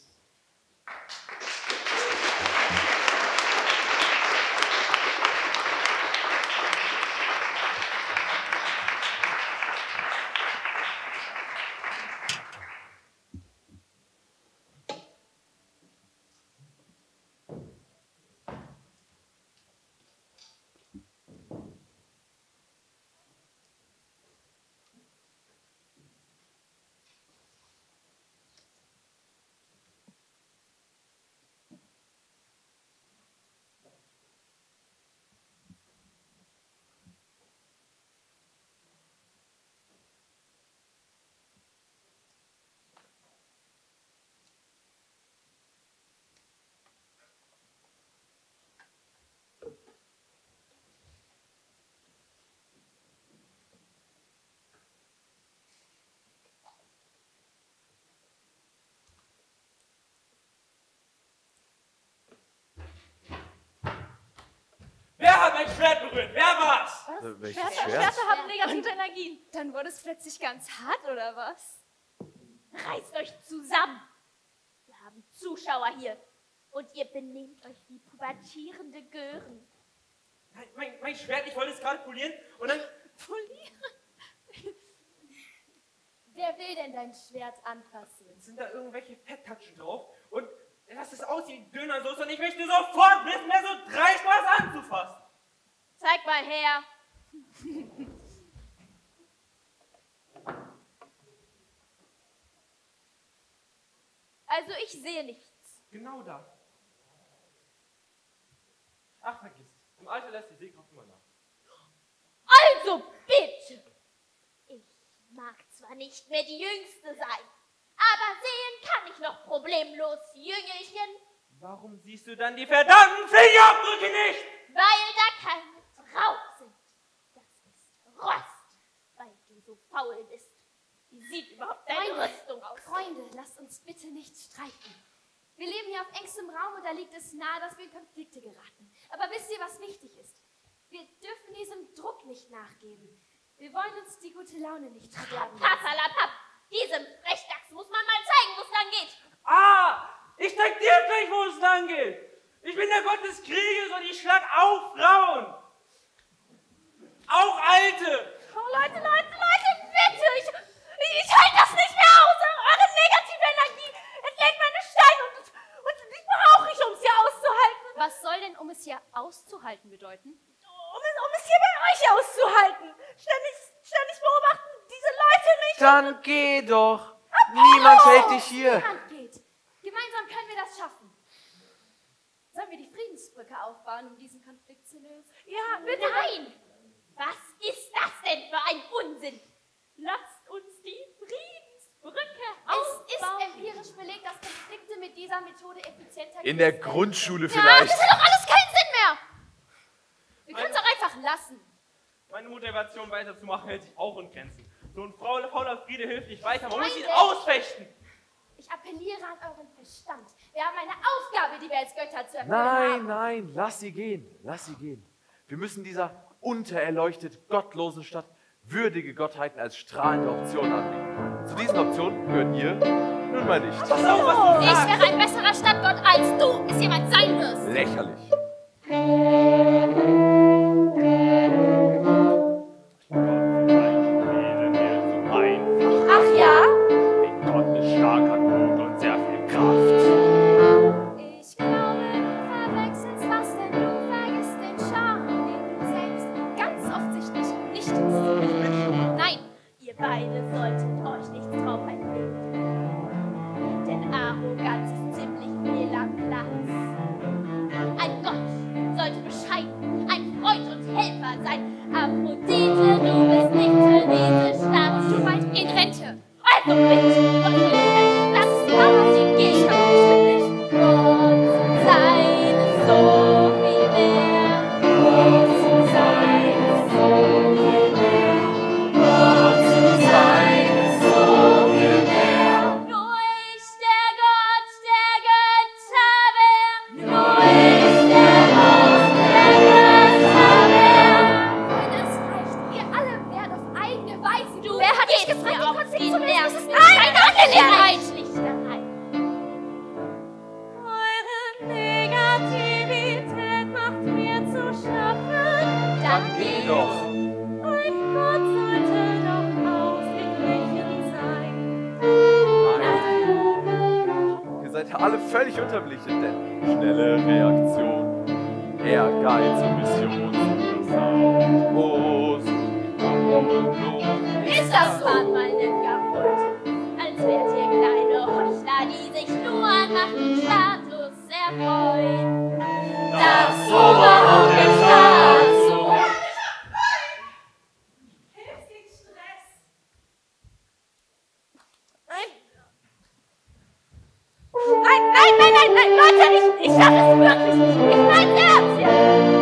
[SPEAKER 8] Wer hat mein Schwert berührt? Wer war's?
[SPEAKER 4] Äh, Welches
[SPEAKER 6] Schwerter,
[SPEAKER 4] Schwert?
[SPEAKER 6] Schwerter haben negative Energien.
[SPEAKER 5] Dann wurde es plötzlich ganz hart, oder was?
[SPEAKER 6] Reißt euch zusammen. Wir haben Zuschauer hier. Und ihr benehmt euch wie pubertierende Gören.
[SPEAKER 8] Nein, mein, mein Schwert, ich wollte es gerade polieren und dann...
[SPEAKER 6] Polieren?
[SPEAKER 5] Wer will denn dein Schwert anfassen?
[SPEAKER 8] sind da irgendwelche Fetttatschen drauf und das ist aus wie Dönersoße und ich möchte sofort wissen, wer so dreist war, es anzufassen.
[SPEAKER 6] Zeig mal her. Also ich sehe nichts.
[SPEAKER 8] Genau da. Ach, vergiss es. Im Alter lässt die Sehkraft immer nach.
[SPEAKER 6] Also bitte. Ich mag zwar nicht mehr die Jüngste sein, aber sehen kann ich noch problemlos, Jüngelchen,
[SPEAKER 8] Warum siehst du dann die verdammten Fingerabdrücke nicht?
[SPEAKER 6] weil da keine drauf sind. Das ist Rost, weil du so faul bist. Wie sieht überhaupt deine
[SPEAKER 5] Freunde,
[SPEAKER 6] Rüstung aus?
[SPEAKER 5] Freunde, lasst uns bitte nicht streiten. Wir leben hier auf engstem Raum und da liegt es nahe, dass wir in Konflikte geraten. Aber wisst ihr, was wichtig ist? Wir dürfen diesem Druck nicht nachgeben. Wir wollen uns die gute Laune nicht verderben.
[SPEAKER 6] Papalapap, diesem Frechdachs muss man mal zeigen, wo es lang geht.
[SPEAKER 8] Ah, ich zeig dir gleich, wo es lang geht. Ich bin der Gott des Krieges und ich schlag auch Frauen. Auch Alte.
[SPEAKER 6] Oh Leute, Leute, Leute, bitte, ich, ich halte das nicht mehr aus. Eure negative Energie entlädt meine Steine und, und die brauche ich, um es hier auszuhalten.
[SPEAKER 5] Was soll denn, um es hier auszuhalten, bedeuten?
[SPEAKER 6] Um es, um es hier bei euch auszuhalten. Ständig, ständig beobachten diese Leute mich.
[SPEAKER 4] Dann geh doch. Niemand hält dich hier.
[SPEAKER 5] Hand geht. Gemeinsam können wir das schaffen. Sollen wir die Friedensbrücke aufbauen, um diesen Konflikt zu lösen?
[SPEAKER 6] Ja, bitte. Nein! Was ist das denn für ein Unsinn? Lasst uns die Friedensbrücke
[SPEAKER 5] Es
[SPEAKER 6] aufbauen.
[SPEAKER 5] ist empirisch belegt, dass Konflikte mit dieser Methode effizienter
[SPEAKER 4] In der
[SPEAKER 5] gelöst werden.
[SPEAKER 4] Grundschule
[SPEAKER 5] Ja,
[SPEAKER 4] vielleicht.
[SPEAKER 5] das hat doch alles keinen Sinn mehr. Wir können es doch einfach lassen.
[SPEAKER 8] Meine Motivation weiterzumachen hält sich auch in Grenzen. So ein fauler, fauler Friede hilft nicht weiter. Man muss ihn
[SPEAKER 5] Freunde.
[SPEAKER 8] ausfechten.
[SPEAKER 5] Ich appelliere an euren Verstand. Wir haben eine Aufgabe, die wir als Götter zu erfüllen
[SPEAKER 4] Nein,
[SPEAKER 5] haben.
[SPEAKER 4] nein, lass sie gehen. Lass sie gehen. Wir müssen dieser untererleuchtet gottlosen Stadt würdige Gottheiten als strahlende Option anbieten. Zu diesen Optionen gehört ihr nun mal nicht.
[SPEAKER 8] Pass auf, was du
[SPEAKER 2] Ich
[SPEAKER 8] sagst.
[SPEAKER 2] wäre ein besserer Stadtgott, als du es jemand sein wirst.
[SPEAKER 4] Lächerlich.
[SPEAKER 6] Ach ja?
[SPEAKER 7] Gott ist stark, hat Mut und sehr viel Kraft.
[SPEAKER 5] Ich glaube, du verwechselst was, denn du vergisst den Charme, den du selbst ganz offensichtlich nicht hast.
[SPEAKER 6] Nein, ihr beide solltet euch nichts drauf einbilden. Denn Arroganz ist ziemlich fehl am Platz. Komm, geh
[SPEAKER 4] Doch.
[SPEAKER 6] Ein Gott sollte doch ausgeglichen sein.
[SPEAKER 4] Nein. Ihr seid alle völlig unterbelichtet, denn schnelle Reaktion, Ehrgeiz und Mission sind das A und O.
[SPEAKER 6] Ist das so? Fahrt mal nicht kaputt, als wärt ihr kleine Heuchler, die sich nur an Macht Status erfreuen. Das Oberhaupt der Staat so.
[SPEAKER 2] Hilft gegen Stress.
[SPEAKER 6] Nein. Nein, nein, nein, nein, nein, Leute, ich, ich schaffe es wirklich nicht. Ich mein's ernst jetzt.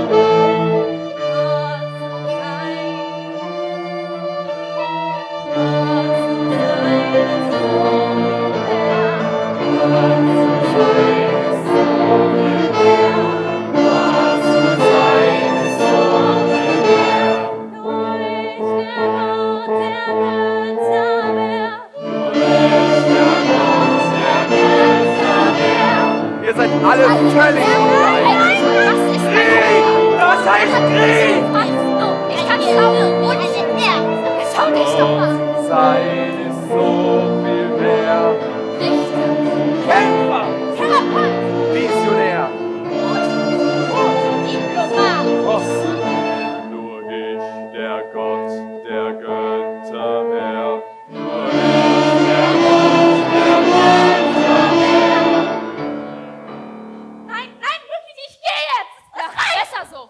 [SPEAKER 4] Ihr seid alle völlig
[SPEAKER 6] Was ist
[SPEAKER 4] Krieg! Das heißt Krieg!
[SPEAKER 6] Ich kann schauen, ohne den Ernst. Schau dich doch mal.
[SPEAKER 4] Sein ist so viel mehr.
[SPEAKER 6] Richter,
[SPEAKER 4] Kämpfer!
[SPEAKER 6] Therapeut
[SPEAKER 4] Visionär!
[SPEAKER 6] und Diplomat.
[SPEAKER 4] Nur ich, der Gott der Götter mehr. Nur ich, der Gott der Götter mehr.
[SPEAKER 6] Nein, nein, wirklich, ich gehe jetzt.
[SPEAKER 5] Ja, besser so.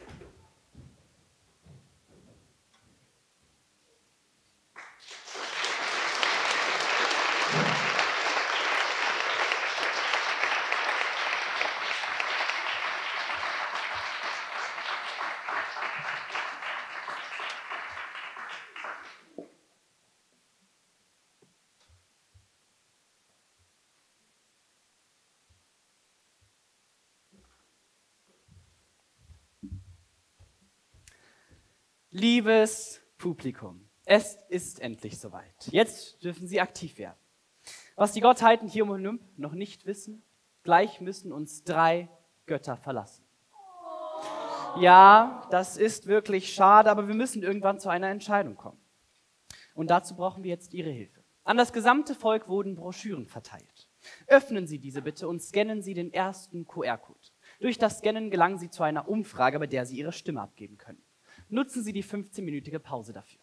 [SPEAKER 3] Liebes Publikum, es ist endlich soweit. Jetzt dürfen Sie aktiv werden. Was die Gottheiten hier im Olymp noch nicht wissen, gleich müssen uns drei Götter verlassen. Ja, das ist wirklich schade, aber wir müssen irgendwann zu einer Entscheidung kommen. Und dazu brauchen wir jetzt Ihre Hilfe. An das gesamte Volk wurden Broschüren verteilt. Öffnen Sie diese bitte und scannen Sie den ersten Q R-Code. Durch das Scannen gelangen Sie zu einer Umfrage, bei der Sie Ihre Stimme abgeben können. Nutzen Sie die fünfzehnminütige Pause dafür.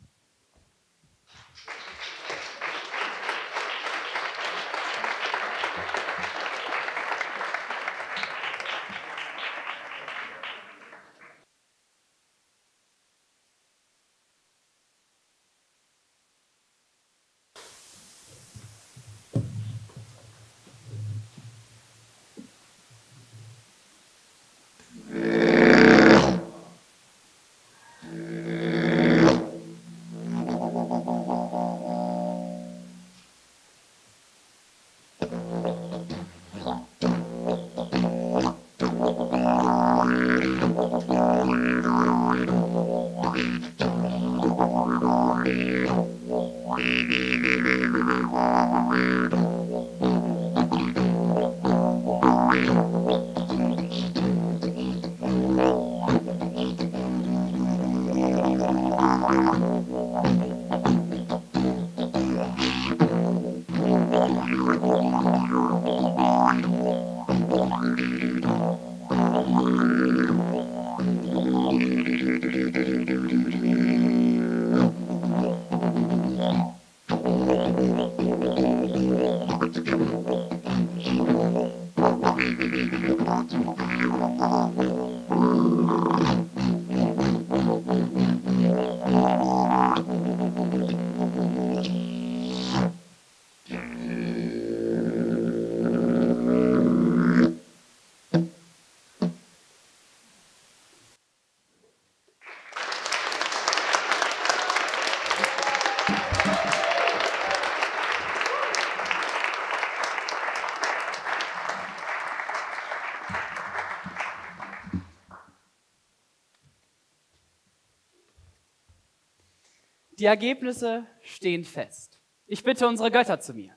[SPEAKER 3] Die Ergebnisse stehen fest. Ich bitte unsere Götter zu mir.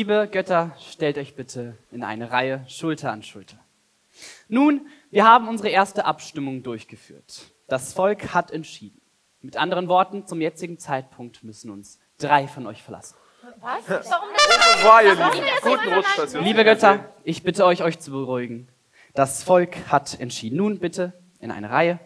[SPEAKER 3] liebe Götter, stellt euch bitte in eine Reihe, Schulter an Schulter. Nun, wir haben unsere erste Abstimmung durchgeführt. Das Volk hat entschieden. Mit anderen Worten, zum jetzigen Zeitpunkt müssen uns drei von euch verlassen.
[SPEAKER 6] Was? Warum
[SPEAKER 4] Das war ihr Lieben. Guten Rutsch, dass ihr
[SPEAKER 3] Liebe Götter, ich bitte euch, euch zu beruhigen. Das Volk hat entschieden. Nun bitte in eine Reihe.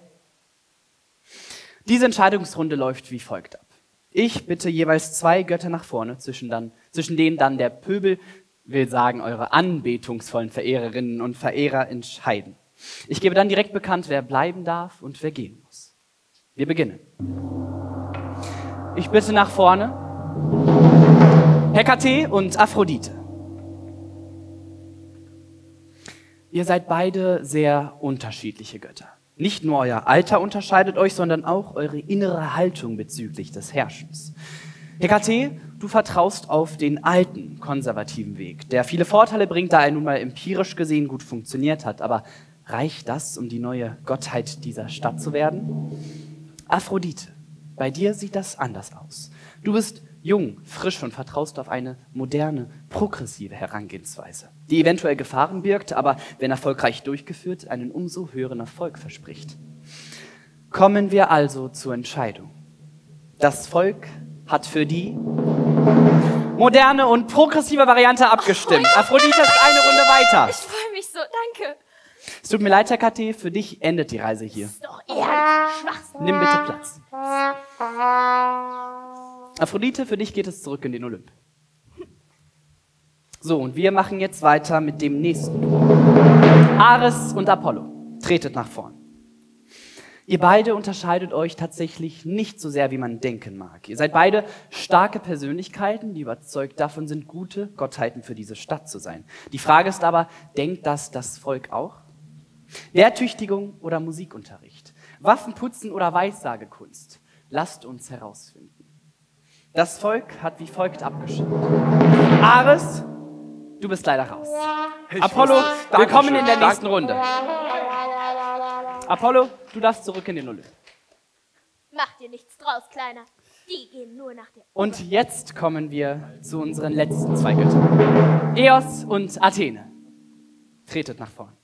[SPEAKER 3] Diese Entscheidungsrunde läuft wie folgt ab. Ich bitte jeweils zwei Götter nach vorne, zwischen, dann, zwischen denen dann der Pöbel, will sagen, eure anbetungsvollen Verehrerinnen und Verehrer entscheiden. Ich gebe dann direkt bekannt, wer bleiben darf und wer gehen muss. Wir beginnen. Ich bitte nach vorne Hekate und Aphrodite. Ihr seid beide sehr unterschiedliche Götter. Nicht nur euer Alter unterscheidet euch, sondern auch eure innere Haltung bezüglich des Herrschens. Hekate, du vertraust auf den alten, konservativen Weg, der viele Vorteile bringt, da er nun mal empirisch gesehen gut funktioniert hat. Aber reicht das, um die neue Gottheit dieser Stadt zu werden? Aphrodite, bei dir sieht das anders aus. Du bist jung, frisch und vertraust auf eine moderne, progressive Herangehensweise, die eventuell Gefahren birgt, aber wenn erfolgreich durchgeführt, einen umso höheren Erfolg verspricht. Kommen wir also zur Entscheidung. Das Volk hat für die moderne und progressive Variante abgestimmt. Aphrodite ist eine Runde weiter.
[SPEAKER 5] Ich freue mich so, danke.
[SPEAKER 3] Es tut mir leid, Hekate, für dich endet die Reise hier.
[SPEAKER 6] ist doch eher Schwachsinn.
[SPEAKER 3] Nimm bitte Platz. Aphrodite, für dich geht es zurück in den Olymp. So, und wir machen jetzt weiter mit dem nächsten Duo. Ares und Apollo, tretet nach vorn. Ihr beide unterscheidet euch tatsächlich nicht so sehr, wie man denken mag. Ihr seid beide starke Persönlichkeiten, die überzeugt davon sind, gute Gottheiten für diese Stadt zu sein. Die Frage ist aber, denkt das das Volk auch? Wehrtüchtigung oder Musikunterricht? Waffenputzen oder Weissagekunst? Lasst uns herausfinden. Das Volk hat wie folgt abgestimmt. Ares, du bist leider raus. Apollo, willkommen in der nächsten Runde. Apollo, du darfst zurück in den Olymp.
[SPEAKER 6] Mach dir nichts draus, Kleiner. Die gehen nur nach der...
[SPEAKER 3] Und jetzt kommen wir zu unseren letzten zwei Göttern. Eos und Athene. Tretet nach vorn.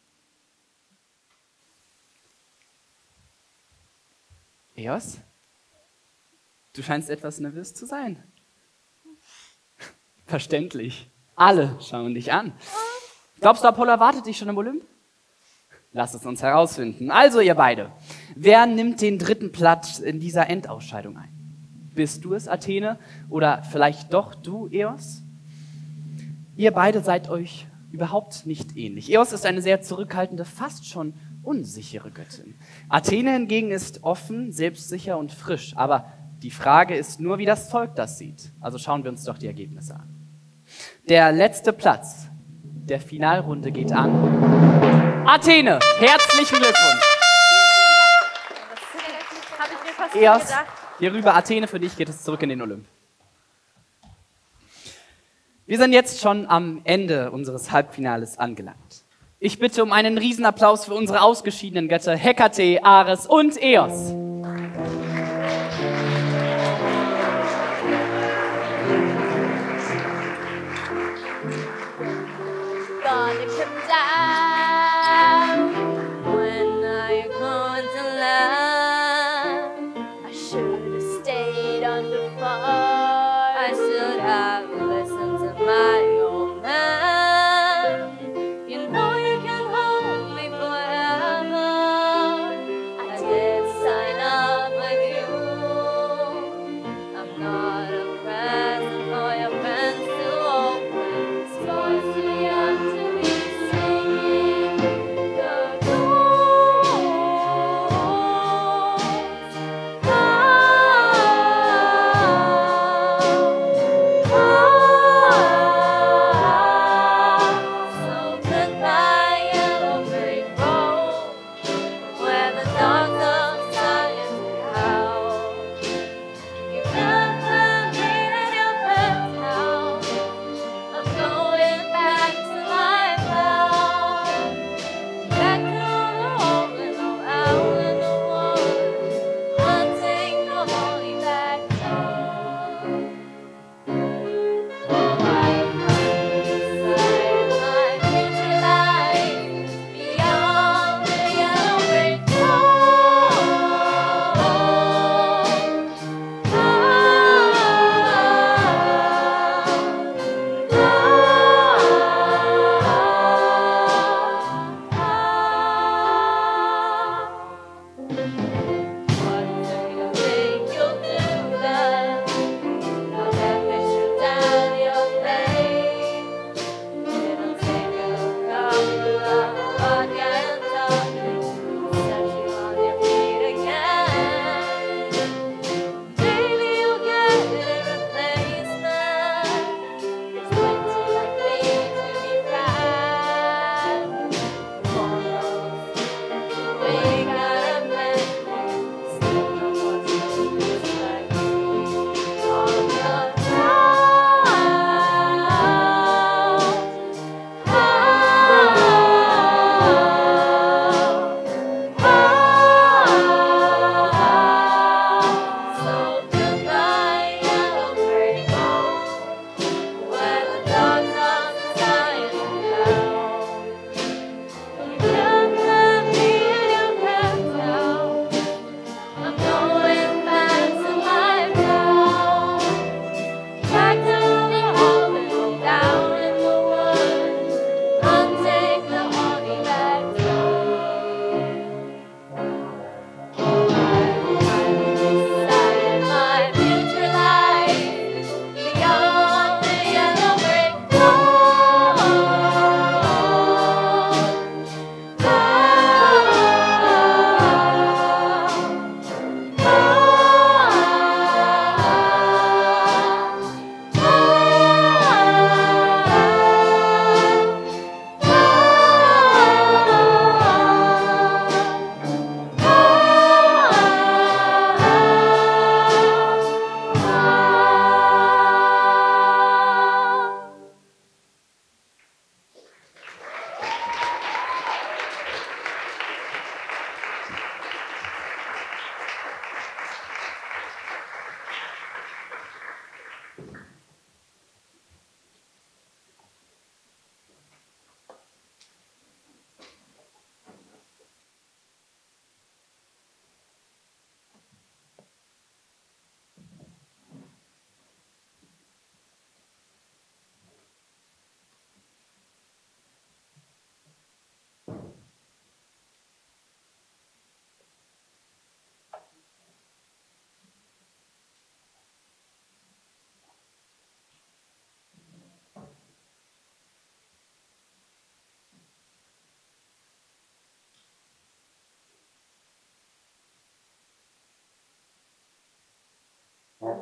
[SPEAKER 3] Eos? Du scheinst etwas nervös zu sein. Verständlich. Alle schauen dich an. Glaubst du, Apollo erwartet dich schon im Olymp? Lass es uns herausfinden. Also, ihr beide, wer nimmt den dritten Platz in dieser Endausscheidung ein? Bist du es, Athene? Oder vielleicht doch du, Eos? Ihr beide seid euch überhaupt nicht ähnlich. Eos ist eine sehr zurückhaltende, fast schon unsichere Göttin. Athene hingegen ist offen, selbstsicher und frisch. Aber die Frage ist nur, wie das Volk das sieht. Also schauen wir uns doch die Ergebnisse an. Der letzte Platz der Finalrunde geht an Athene. Herzlichen Glückwunsch.
[SPEAKER 6] Hab ich mir fast
[SPEAKER 3] Eos,
[SPEAKER 6] gedacht.
[SPEAKER 3] hierüber Athene, für dich geht es zurück in den Olymp. Wir sind jetzt schon am Ende unseres Halbfinales angelangt. Ich bitte um einen Riesenapplaus für unsere ausgeschiedenen Götter Hekate, Ares und Eos.
[SPEAKER 6] Gonna come down when I going to land. I should have stayed on the farm. I should have listened to my old man. You know you can hold me forever. I did sign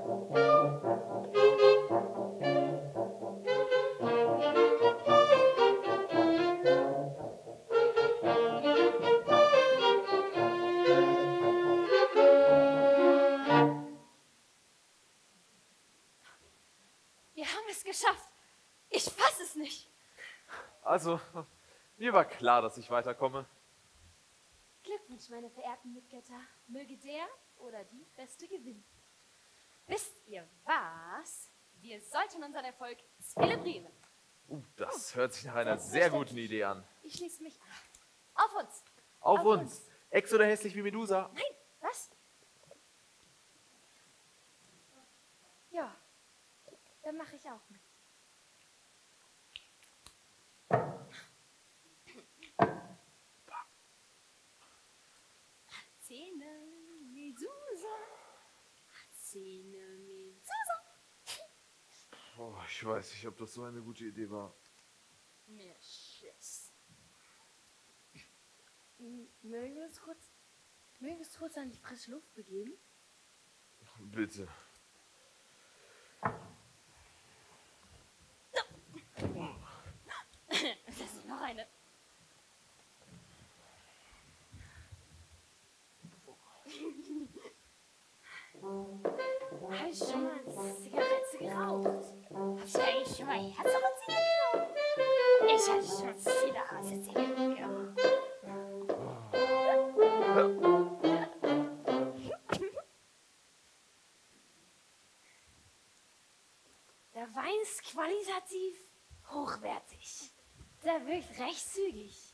[SPEAKER 5] Wir haben es geschafft. Ich fasse es nicht.
[SPEAKER 4] Also, mir war klar, dass ich weiterkomme.
[SPEAKER 5] Glückwunsch, meine verehrten Mitgötter. Möge der oder die Beste gewinnen. Wisst ihr was? Wir sollten unseren Erfolg zelebrieren.
[SPEAKER 4] Uh, das hört sich nach einer sehr guten Idee an.
[SPEAKER 5] Ich schließe mich an. Auf uns.
[SPEAKER 4] Auf,
[SPEAKER 5] Auf
[SPEAKER 4] uns.
[SPEAKER 5] uns.
[SPEAKER 4] Ex oder hässlich wie Medusa?
[SPEAKER 5] Nein, was? Ja, dann mache ich auch mit. Zähne Medusa. Zähne Medusa.
[SPEAKER 4] Oh, ich weiß nicht, ob das so eine gute Idee war.
[SPEAKER 5] Mir Schiss. M- Mögen wir uns kurz, mögen wir uns kurz an die frische Luft begeben?
[SPEAKER 4] Bitte.
[SPEAKER 5] Das ist noch eine. Habe ich schon mal eine Zigarette geraucht? Hast du eigentlich schon mal Herzerzigarette geraucht? Ich hatte schon viele Hasezigaretten geraucht. Der Wein ist qualitativ hochwertig. Der wirkt recht zügig.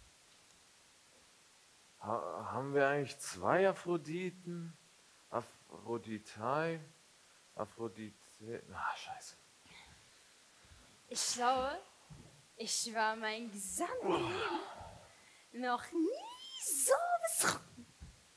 [SPEAKER 4] Ha haben wir eigentlich zwei Aphroditen? Aphroditei? Aphrodite? Ah, scheiße.
[SPEAKER 5] Ich glaube, ich war mein gesamtes Leben noch nie so besoffen.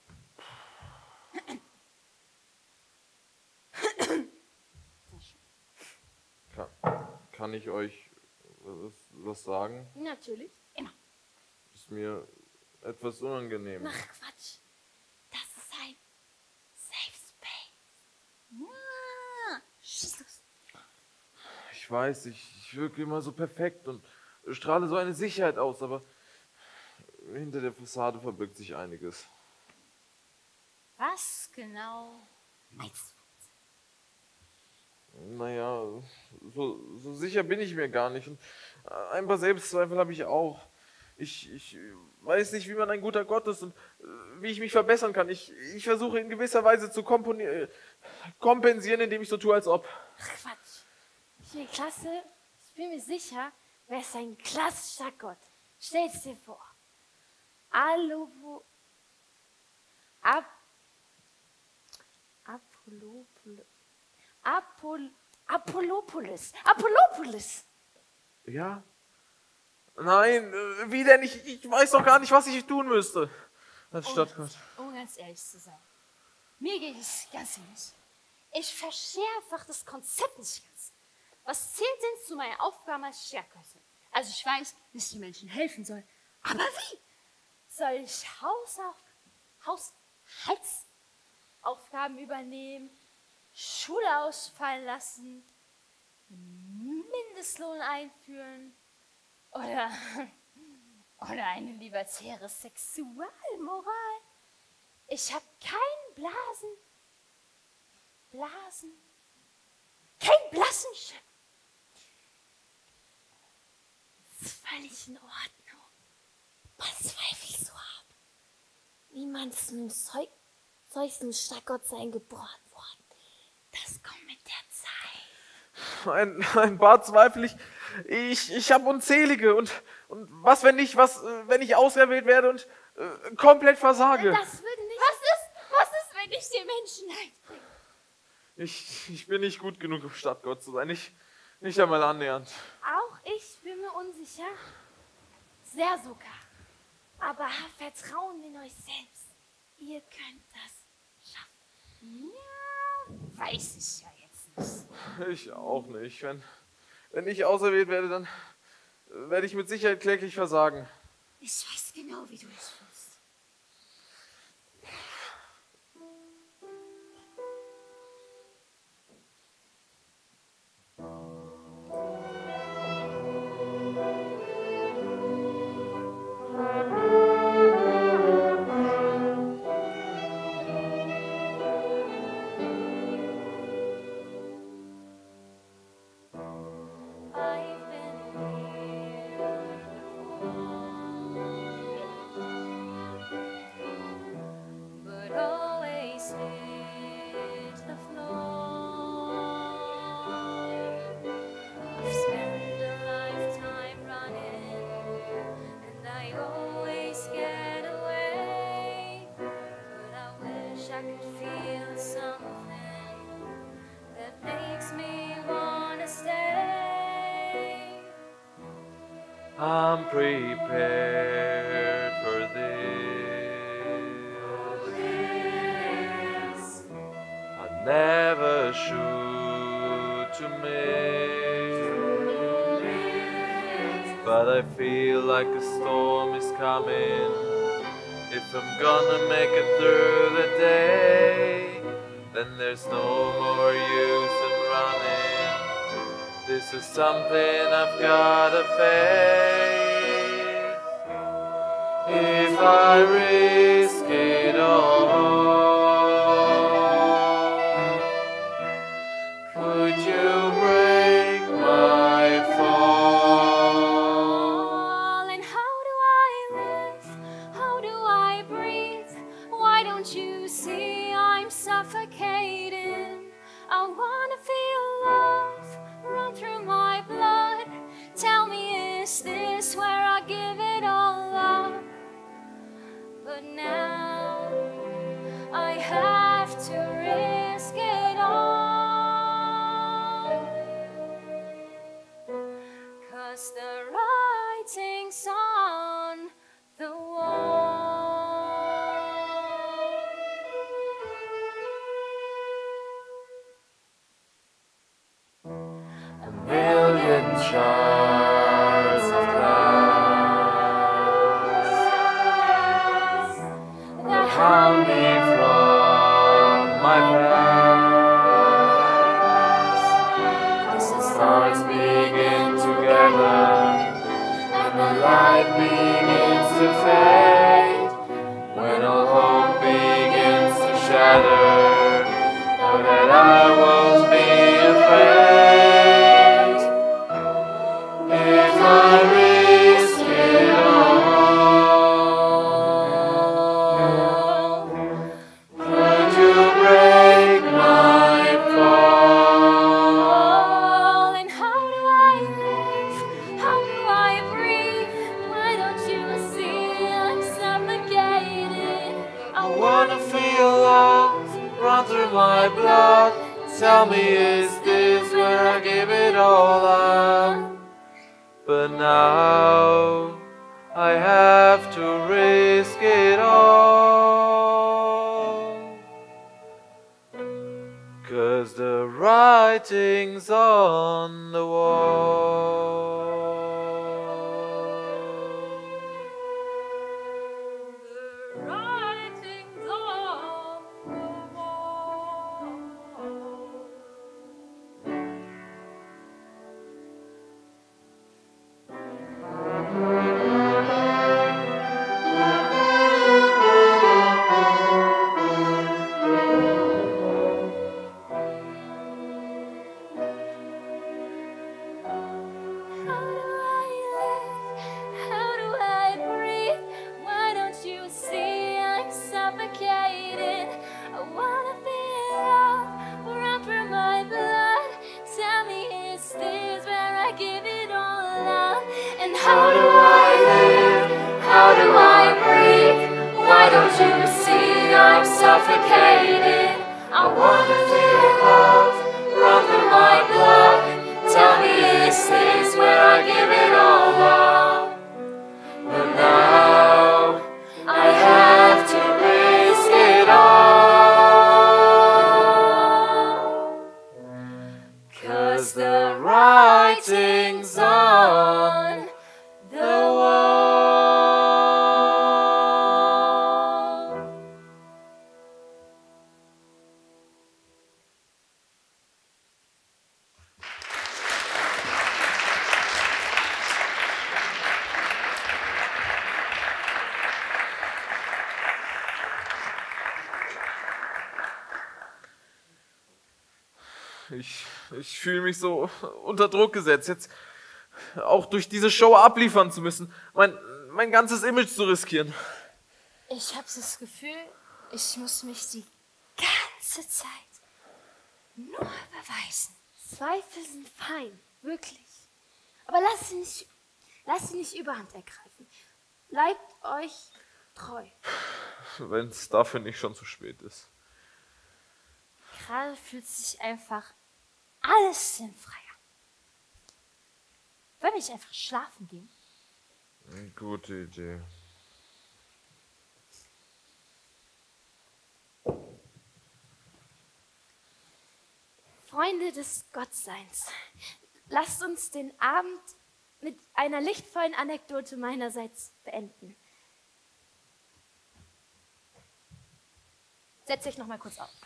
[SPEAKER 4] Kann, kann ich euch was, was sagen?
[SPEAKER 5] Natürlich, immer.
[SPEAKER 4] Ist mir etwas unangenehm.
[SPEAKER 5] Ach Quatsch, das ist ein Safe Space. Ja, schieß los.
[SPEAKER 4] Ich weiß, ich, ich wirke immer so perfekt und strahle so eine Sicherheit aus, aber hinter der Fassade verbirgt sich einiges.
[SPEAKER 5] Was genau meinst
[SPEAKER 4] Naja, so, so sicher bin ich mir gar nicht. Und ein paar Selbstzweifel habe ich auch. Ich, ich weiß nicht, wie man ein guter Gott ist und wie ich mich verbessern kann. Ich, ich versuche in gewisser Weise zu komponi- kompensieren, indem ich so tue, als ob.
[SPEAKER 5] Ach Quatsch. Ich bin klasse, ich bin mir sicher, wer ist ein klassischer Gott. Stell's dir vor. Alopo... Ap... Apollopoulos. Apol... Apollopolis. Apollopolis.
[SPEAKER 4] Ja? Nein, äh, wie denn? Ich, ich weiß doch gar nicht, was ich tun müsste. Als Stadtgott.
[SPEAKER 5] Um ganz ehrlich zu sein. Mir geht es ganz ähnlich. Ich verstehe einfach das Konzept nicht ganz. Was zählt denn zu meiner Aufgabe als Stadtgöttin? Also ich weiß, dass ich den Menschen helfen soll. Aber wie? Soll ich Hausauf Haushaltsaufgaben übernehmen, Schule ausfallen lassen, Mindestlohn einführen oder, oder eine libertäre Sexualmoral? Ich habe keinen Blasen, Blasen, kein blassen Schimmer. Das ist völlig in Ordnung. Was zweifelst du ab? Niemand ist mit dem Zeug, solchen Stadtgottsein geboren worden. Das kommt mit der Zeit.
[SPEAKER 4] Ein, ein paar Zweifel ich. Ich, ich habe unzählige. Und, und was, wenn ich, was, äh, wenn ich auserwählt werde und äh, komplett versage?
[SPEAKER 5] Das würde nicht... Was ist, was ist, wenn ich den Menschen leid bringe?
[SPEAKER 4] Ich, ich bin nicht gut genug, um Stadtgott zu sein. Nicht, nicht einmal annähernd.
[SPEAKER 5] Auch ich bin mir unsicher. Sehr sogar. Aber habt Vertrauen in euch selbst. Ihr könnt das schaffen. Ja, weiß ich ja jetzt nicht.
[SPEAKER 4] Ich auch nicht. Wenn, wenn ich auserwählt werde, dann äh, werde ich mit Sicherheit kläglich versagen.
[SPEAKER 5] Ich weiß genau, wie du es fühlst.
[SPEAKER 4] I'm prepared for this. I'd never shoot to miss, but I feel like a storm is coming. If I'm gonna make it through the day, then there's no more use in running. This is something I've gotta face. If I risk it all, could you break my fall?
[SPEAKER 2] And how do I live? How do I breathe? Why don't you see I'm suffocating? I wanna feel love run through my blood. Tell me, is this where I give it all up? But now I have to risk it all, 'cause the writing's on the wall.
[SPEAKER 4] A million shards of glass
[SPEAKER 2] The
[SPEAKER 4] hung me from my past.
[SPEAKER 2] This is
[SPEAKER 4] Stars begin to gather, and the light begins to fade. When all hope begins to shatter, know that I won't be afraid. If I risk it all, could you break my fall?
[SPEAKER 2] And how do I live? How do I breathe? Why don't you see I'm suffocating? I
[SPEAKER 4] I wanna feel love run through my blood. Tell me, is this where I give it all up? But now I have to risk it all, 'cause the writing's on the wall.
[SPEAKER 2] The writing's on the wall. How do I live? How do I breathe? Why don't you see I'm suffocating? I wanna feel love run through my blood. Tell me, is this where I give it all up? And how do I live? How do I breathe? Why don't you see I'm suffocating? I wanna feel love run through my blood. Tell me, is this where I give it all up? But now I have to risk it all, 'cause the writing's on the wall.
[SPEAKER 4] Ich, ich fühle mich so unter Druck gesetzt, jetzt auch durch diese Show abliefern zu müssen, mein, mein ganzes Image zu riskieren.
[SPEAKER 5] Ich habe das Gefühl, ich muss mich die ganze Zeit nur beweisen.
[SPEAKER 6] Zweifel sind fein, wirklich. Aber lasst sie nicht, lasst sie nicht überhand ergreifen. Bleibt euch treu.
[SPEAKER 4] Wenn es dafür nicht schon zu spät ist.
[SPEAKER 5] Gerade fühlt sich einfach alles sinnfreier. Wollen wir nicht einfach schlafen gehen?
[SPEAKER 4] Gute Idee.
[SPEAKER 6] Freunde des Gottseins, lasst uns den Abend mit einer lichtvollen Anekdote meinerseits beenden. Setz dich noch mal kurz auf.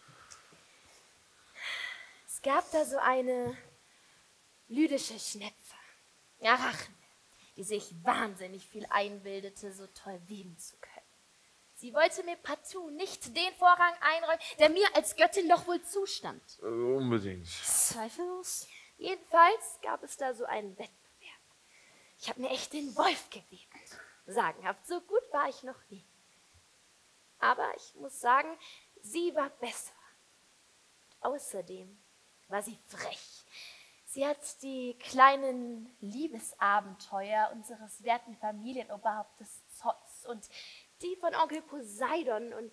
[SPEAKER 6] Es gab da so eine lydische Schnepfe, Arachne, die sich wahnsinnig viel einbildete, so toll weben zu können. Sie wollte mir partout nicht den Vorrang einräumen, der mir als Göttin doch wohl zustand.
[SPEAKER 4] Äh, unbedingt.
[SPEAKER 6] Zweifellos. Jedenfalls gab es da so einen Wettbewerb. Ich habe mir echt den Wolf gewebt. Sagenhaft, so gut war ich noch nie. Aber ich muss sagen, sie war besser. Und außerdem war sie frech. Sie hat die kleinen Liebesabenteuer unseres werten Familienoberhauptes Zeus und die von Onkel Poseidon und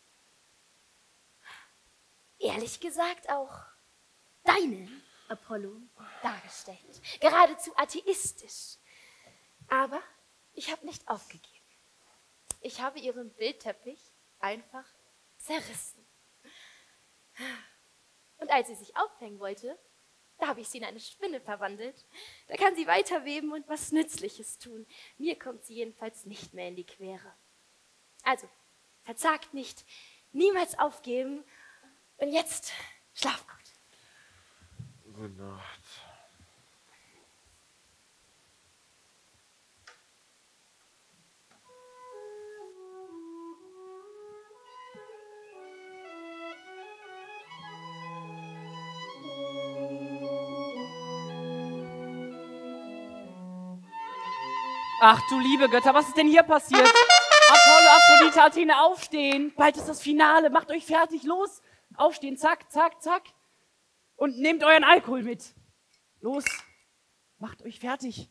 [SPEAKER 6] ehrlich gesagt auch deinen Apollo dargestellt. Geradezu atheistisch. Aber ich habe nicht aufgegeben. Ich habe ihren Bildteppich einfach zerrissen. Und als sie sich aufhängen wollte, da habe ich sie in eine Spinne verwandelt. Da kann sie weiterweben und was Nützliches tun. Mir kommt sie jedenfalls nicht mehr in die Quere. Also, verzagt nicht, niemals aufgeben und jetzt schlaf gut.
[SPEAKER 4] Gute Nacht.
[SPEAKER 3] Ach du liebe Götter, was ist denn hier passiert? Apollo, Aphrodite, Athene, aufstehen. Bald ist das Finale. Macht euch fertig, los. Aufstehen, zack, zack, zack. Und nehmt euren Alkohol mit. Los, macht euch fertig.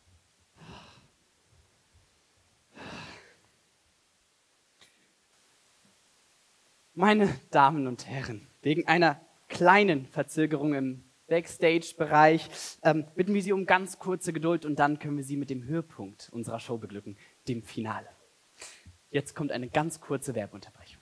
[SPEAKER 3] Meine Damen und Herren, wegen einer kleinen Verzögerung im Backstage-Bereich ähm, bitten wir Sie um ganz kurze Geduld und dann können wir Sie mit dem Höhepunkt unserer Show beglücken, dem Finale. Jetzt kommt eine ganz kurze Werbeunterbrechung.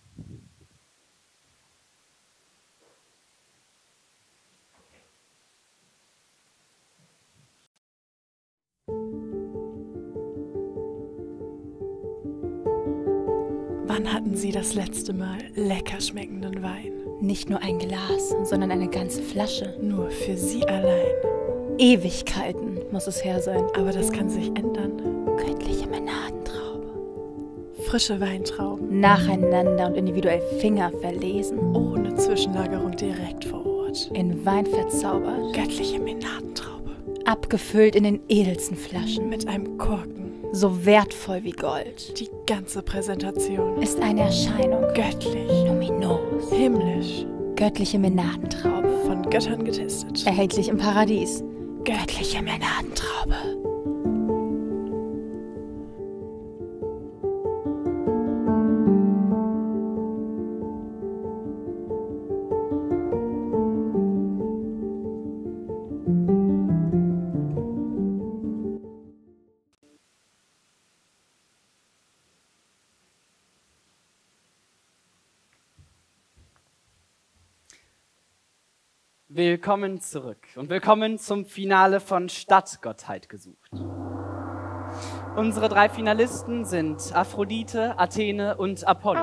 [SPEAKER 9] Wann hatten Sie das letzte Mal lecker schmeckenden Wein?
[SPEAKER 2] Nicht nur ein Glas, sondern eine ganze Flasche.
[SPEAKER 9] Nur für Sie allein.
[SPEAKER 2] Ewigkeiten muss es her sein.
[SPEAKER 9] Aber das kann sich ändern.
[SPEAKER 2] Göttliche Menadentraube.
[SPEAKER 9] Frische Weintrauben.
[SPEAKER 2] Nacheinander und individuell Finger verlesen.
[SPEAKER 9] Ohne Zwischenlagerung direkt vor Ort.
[SPEAKER 2] In Wein verzaubert.
[SPEAKER 9] Göttliche Menadentraube.
[SPEAKER 2] Abgefüllt in den edelsten Flaschen.
[SPEAKER 9] Mit einem Korken.
[SPEAKER 2] So wertvoll wie Gold.
[SPEAKER 9] Die ganze Präsentation
[SPEAKER 2] ist eine Erscheinung.
[SPEAKER 9] Göttlich.
[SPEAKER 2] Luminos.
[SPEAKER 9] Himmlisch.
[SPEAKER 2] Göttliche Menadentraube.
[SPEAKER 9] Von Göttern getestet.
[SPEAKER 2] Erhältlich im Paradies.
[SPEAKER 9] Göttliche Menadentraube.
[SPEAKER 3] Willkommen zurück und willkommen zum Finale von Stadtgottheit gesucht. Unsere drei Finalisten sind Aphrodite, Athene und Apollo.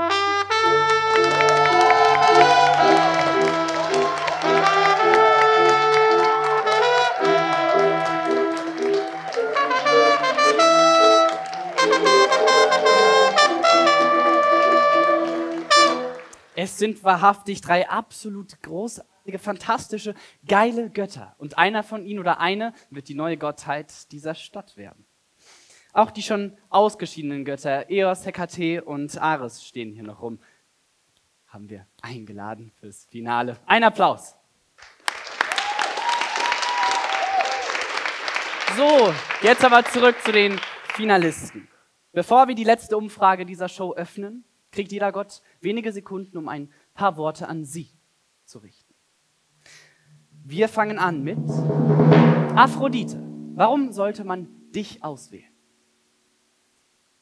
[SPEAKER 3] Es sind wahrhaftig drei absolut großartige, fantastische, geile Götter. Und einer von ihnen oder eine wird die neue Gottheit dieser Stadt werden. Auch die schon ausgeschiedenen Götter Eos, Hekate und Ares stehen hier noch rum. Haben wir eingeladen fürs Finale. Ein Applaus. So, jetzt aber zurück zu den Finalisten. Bevor wir die letzte Umfrage dieser Show öffnen, kriegt jeder Gott wenige Sekunden, um ein paar Worte an Sie zu richten. Wir fangen an mit Aphrodite. Warum sollte man dich auswählen?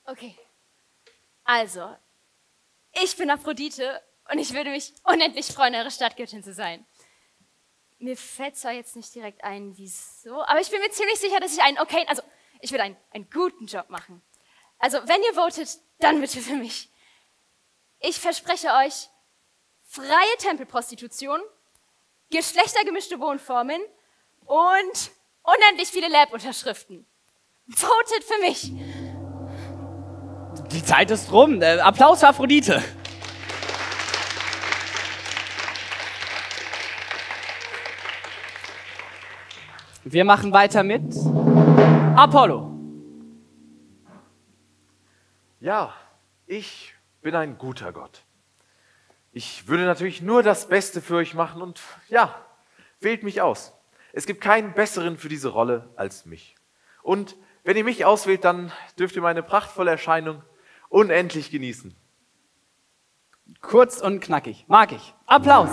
[SPEAKER 5] Okay. Also, ich bin Aphrodite und ich würde mich unendlich freuen, eure Stadtgöttin zu sein. Mir fällt zwar jetzt nicht direkt ein, wieso, aber ich bin mir ziemlich sicher, dass ich einen okayen, also ich würde einen, einen guten Job machen. Also, wenn ihr votet, dann bitte für mich. Ich verspreche euch freie Tempelprostitution, geschlechtergemischte Wohnformen und unendlich viele Lab-Unterschriften. Votet für mich.
[SPEAKER 3] Die Zeit ist rum. Äh, Applaus für Aphrodite. Wir machen weiter mit Apollo.
[SPEAKER 4] Ja, ich bin ein guter Gott. Ich würde natürlich nur das Beste für euch machen und ja, wählt mich aus. Es gibt keinen besseren für diese Rolle als mich. Und wenn ihr mich auswählt, dann dürft ihr meine prachtvolle Erscheinung unendlich genießen.
[SPEAKER 3] Kurz und knackig. Mag ich. Applaus.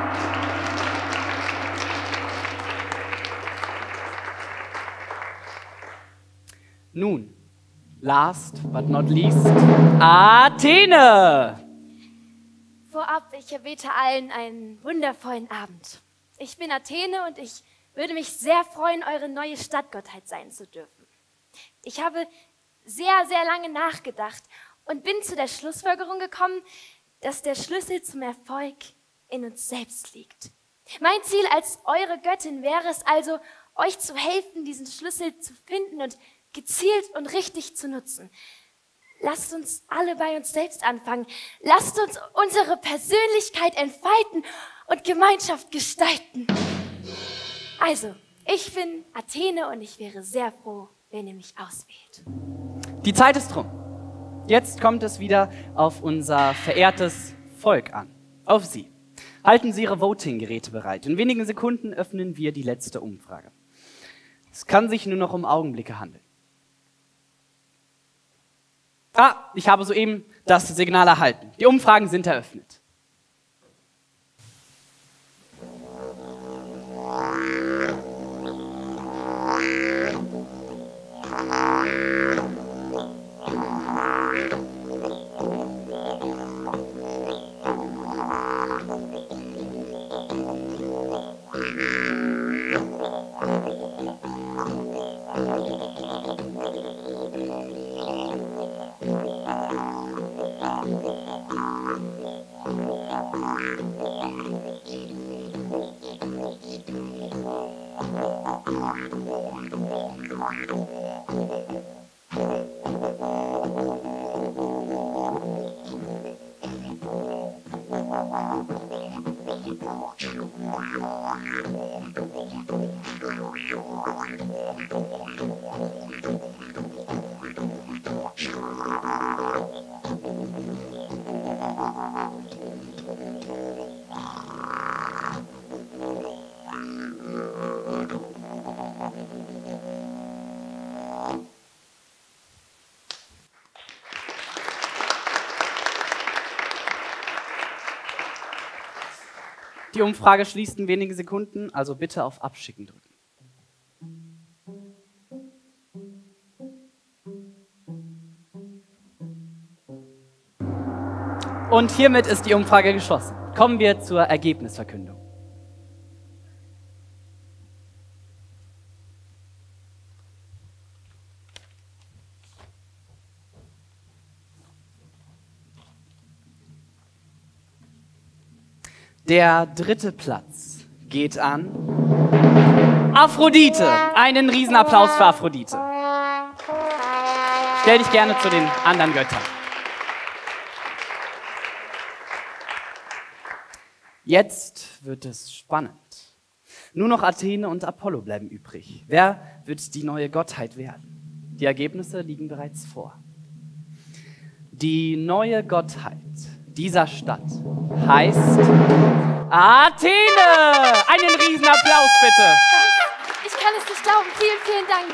[SPEAKER 3] Nun, last but not least, Athene.
[SPEAKER 5] Vorab, ich erbete allen einen wundervollen Abend. Ich bin Athene und ich würde mich sehr freuen, eure neue Stadtgottheit sein zu dürfen. Ich habe sehr, sehr lange nachgedacht und bin zu der Schlussfolgerung gekommen, dass der Schlüssel zum Erfolg in uns selbst liegt. Mein Ziel als eure Göttin wäre es also, euch zu helfen, diesen Schlüssel zu finden und gezielt und richtig zu nutzen. Lasst uns alle bei uns selbst anfangen. Lasst uns unsere Persönlichkeit entfalten und Gemeinschaft gestalten. Also, ich bin Athene und ich wäre sehr froh, wenn ihr mich auswählt.
[SPEAKER 3] Die Zeit ist rum. Jetzt kommt es wieder auf unser verehrtes Volk an. Auf Sie. Halten Sie Ihre Voting-Geräte bereit. In wenigen Sekunden öffnen wir die letzte Umfrage. Es kann sich nur noch um Augenblicke handeln. Ah, ich habe soeben das Signal erhalten. Die Umfragen sind eröffnet. Die Umfrage schließt in wenigen Sekunden, also bitte auf Abschicken drücken. Und hiermit ist die Umfrage geschlossen. Kommen wir zur Ergebnisverkündung. Der dritte Platz geht an Aphrodite. Einen Riesenapplaus für Aphrodite. Stell dich gerne zu den anderen Göttern. Jetzt wird es spannend. Nur noch Athene und Apollo bleiben übrig. Wer wird die neue Gottheit werden? Die Ergebnisse liegen bereits vor. Die neue Gottheit dieser Stadt heißt Athene! Einen Riesenapplaus bitte!
[SPEAKER 5] Ich kann es nicht glauben. Vielen, vielen Dank.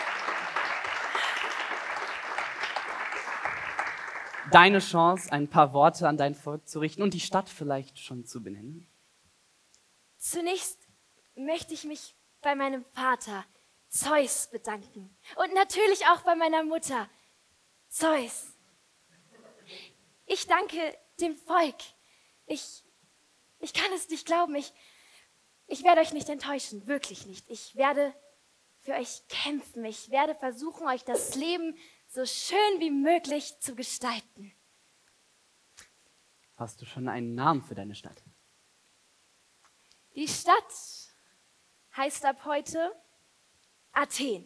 [SPEAKER 3] Deine Chance, ein paar Worte an dein Volk zu richten und die Stadt vielleicht schon zu benennen.
[SPEAKER 5] Zunächst möchte ich mich bei meinem Vater Zeus bedanken und natürlich auch bei meiner Mutter Zeus. Ich danke dem Volk. Ich, ich kann es nicht glauben. Ich, ich werde euch nicht enttäuschen, wirklich nicht. Ich werde für euch kämpfen. Ich werde versuchen, euch das Leben so schön wie möglich zu gestalten.
[SPEAKER 3] Hast du schon einen Namen für deine Stadt?
[SPEAKER 5] Die Stadt heißt ab heute Athen.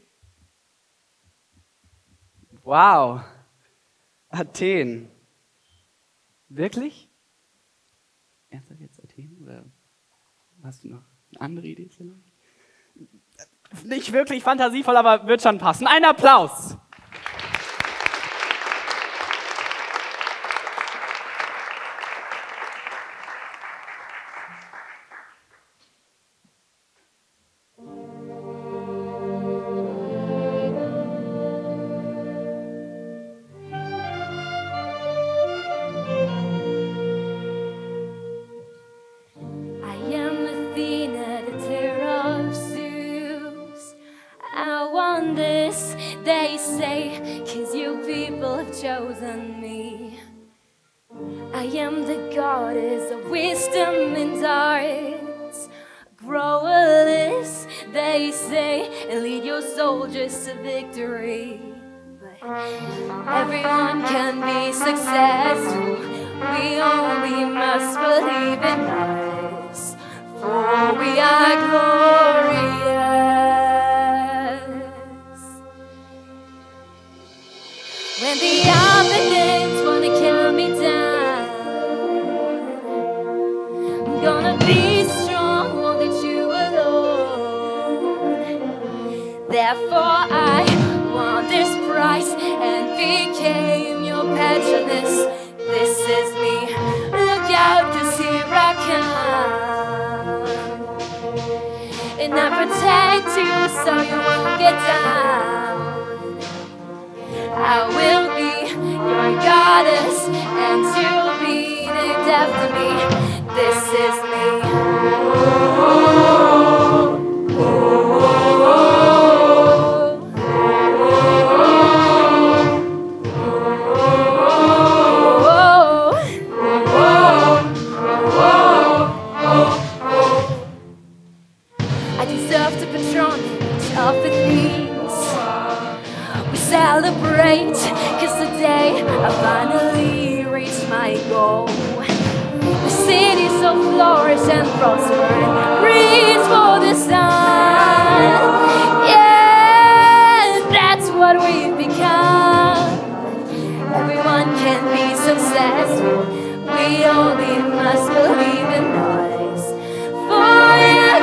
[SPEAKER 3] Wow, Athen. Wirklich? Ernsthaft jetzt Athen? Oder hast du noch eine andere Idee vielleicht? Nicht wirklich fantasievoll, aber wird schon passen. Ein Applaus!
[SPEAKER 5] Chosen me. I am the goddess of wisdom and arts. Grow a list, they say, and lead your soldiers to victory. But everyone can be successful. We only must believe in us, for we are glorious. When the opponents wanna count me down, I'm gonna be strong, won't let you alone. Therefore I won this prize and became your patroness. This is me, look out, 'cause here I come. And I protect you so you won't get down. I will be your goddess, and you'll be named after me. This is me. I deserve the patronage of the thieves. Celebrate, 'cause today I finally reached my goal. The city so flourish and prosper and reach for the sun. Yeah, that's what we've become. Everyone can be successful. We only must believe in us, for we are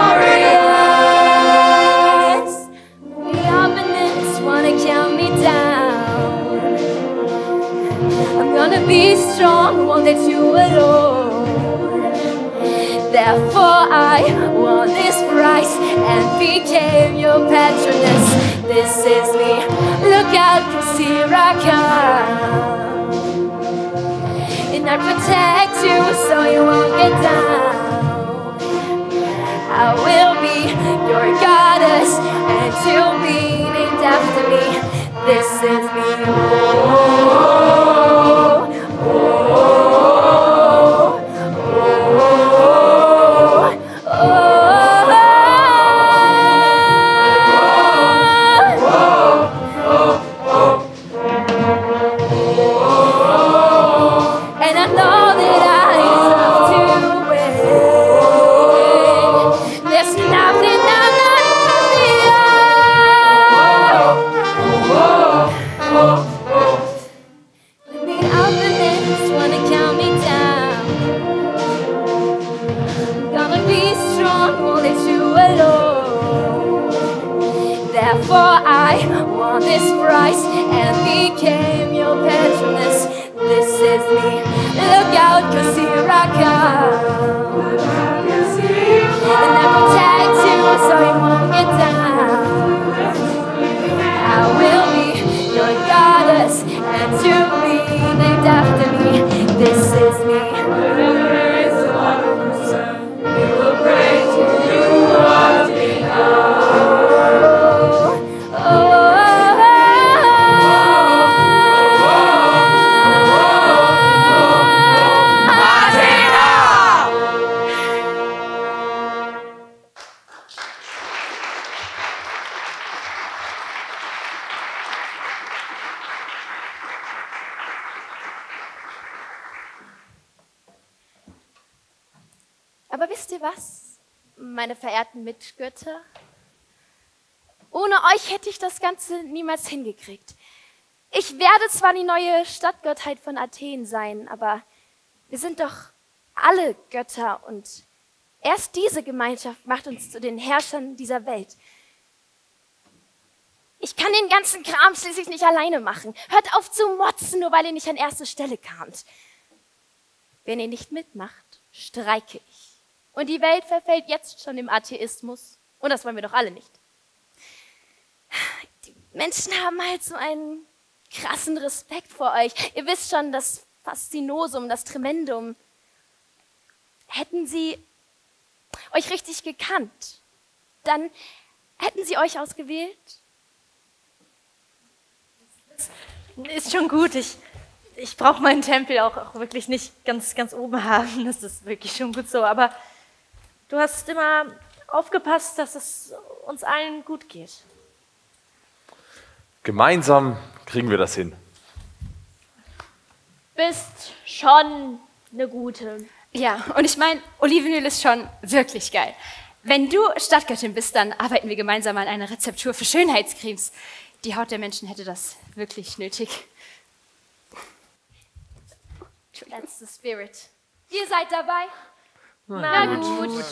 [SPEAKER 5] glorious. The opponents wanna count me down. I'm gonna be strong, won't let you alone. Therefore I won this prize and became your patroness. This is me, look out, 'cause here I come. And I protect you so you won't get down. I will be your goddess, and you'll be named after me. This is me. Oh, oh, oh, oh, and I know that I deserve to win. There's nothing I'm not when the opponents wanna count me down, I'm gonna be strong, won't let you alone. Therefore I won this prize and became your patroness. This is me, look out, 'cause here I come. And I protect you so you won't get down. I will be your goddess, and you'll be named after me. This is me. We will praise you, you are become. Oh, oh, oh, oh. Aber wisst ihr was, meine verehrten Mitgötter? Ohne euch hätte ich das Ganze niemals hingekriegt. Ich werde zwar die neue Stadtgottheit von Athen sein, aber wir sind doch alle Götter und erst diese Gemeinschaft macht uns zu den Herrschern dieser Welt. Ich kann den ganzen Kram schließlich nicht alleine machen. Hört auf zu motzen, nur weil ihr nicht an erste Stelle kamt. Wenn ihr nicht mitmacht, streike ich. Und die Welt verfällt jetzt schon im Atheismus. Und das wollen wir doch alle nicht. Die Menschen haben halt so einen krassen Respekt vor euch. Ihr wisst schon, das Faszinosum, das Tremendum. Hätten sie euch richtig gekannt, dann hätten sie euch ausgewählt.
[SPEAKER 6] Ist schon gut. Ich, ich brauche meinen Tempel auch, auch wirklich nicht ganz, ganz oben haben. Das ist wirklich schon gut so. Aber du hast immer aufgepasst, dass es uns allen gut geht.
[SPEAKER 4] Gemeinsam kriegen wir das hin.
[SPEAKER 6] Bist schon eine gute.
[SPEAKER 10] Ja, und ich meine, Olivenöl ist schon wirklich geil. Wenn du Stadtgöttin bist, dann arbeiten wir gemeinsam an einer Rezeptur für Schönheitscremes. Die Haut der Menschen hätte das wirklich nötig.
[SPEAKER 5] That's the spirit. Ihr seid dabei?
[SPEAKER 6] Na, Na gut. gut.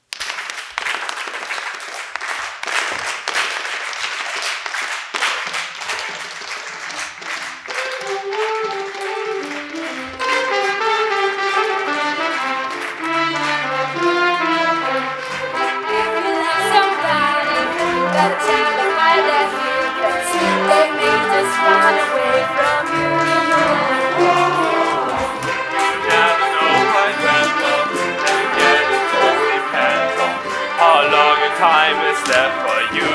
[SPEAKER 7] Time is left for you.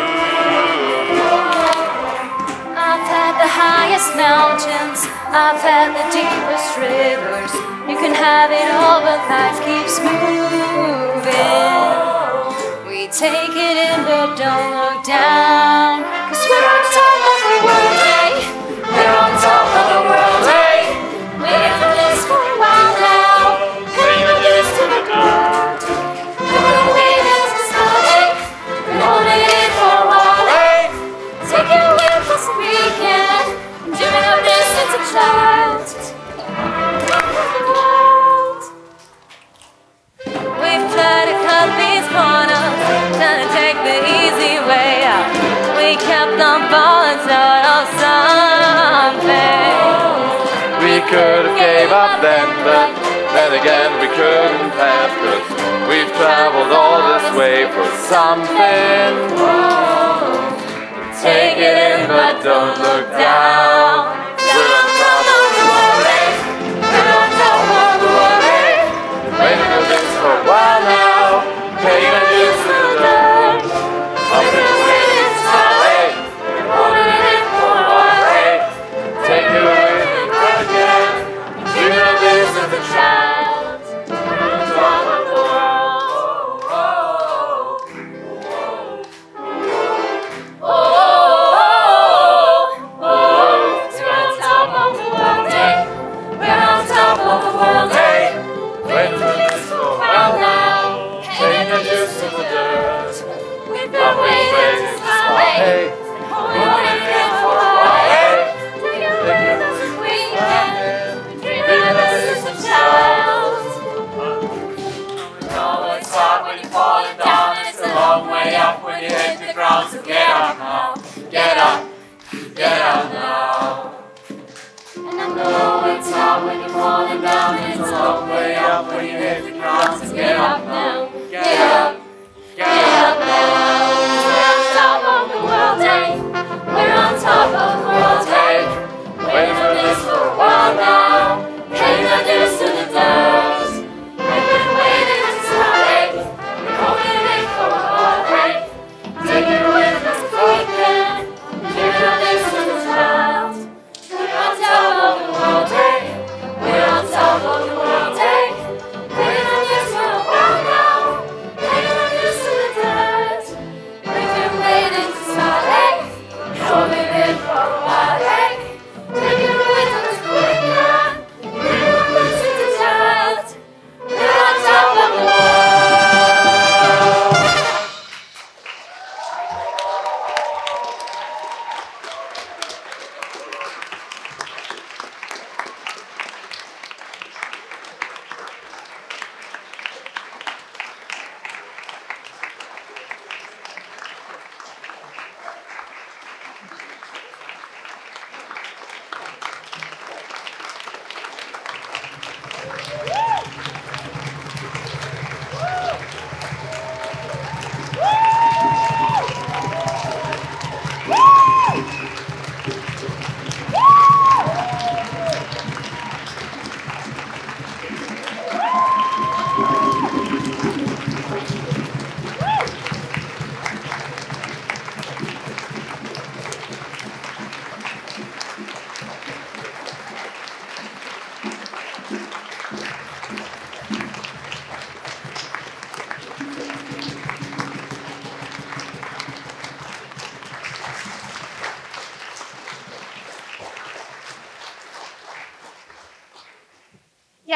[SPEAKER 2] I've had the highest mountains, I've had the deepest rivers. You can have it all, but life keeps moving. We take it in, but don't look down. 'Cause we're on top of the world, hey. We're on top of the world, hey. We've been doing this for a while now. Paying our dues to the ground. We've been waiting to start, hey. We're holding it for a while, hey. Taking it with us so we can. Dreaming of this since a child. We've tried to cut these corners, trying to take the easy way out. We kept on falling short of something.
[SPEAKER 4] We could have gave up then, but then again we couldn't have, 'cause we've traveled all this way for something. Take it in, but don't look down. We're on top of the world, hey. We're on top of the world, hey. Waiting for this for a while now. Paying our dues to the dirt. Up in the wind, hey. Holding it in for a while, hey. Take it away again. Dreaming of this as a child. We're on top of the world.
[SPEAKER 2] Oh, oh, oh, oh. We're on top of the world, hey. We're on top of the world, hey.
[SPEAKER 4] Waiting for this for a while now. Paying our dues to the dirt.
[SPEAKER 2] We've been waiting to start, hey.
[SPEAKER 4] Hey.
[SPEAKER 2] Holding it for a while, hey. Take it with us as we can. Dreaming of us as a child.
[SPEAKER 1] Oh, it's hard when you're falling down, and it's a long way up when you hit the ground. So get up now, get up, get up now.
[SPEAKER 2] And I know it's hard when you're falling down, and it's a long way up when you hit the ground. So get up now, get up, get up now. We're on top of the world, hey. We're on top of the world, hey. Waiting for this for a while now. Paying our dues to the dirt. We've been waiting to start, hey. We're holding it for a while, hey. Take it with us if we can. Dreaming of this as a child. We're on top of the world, hey. We're on top of the world, hey. Waiting for this for a while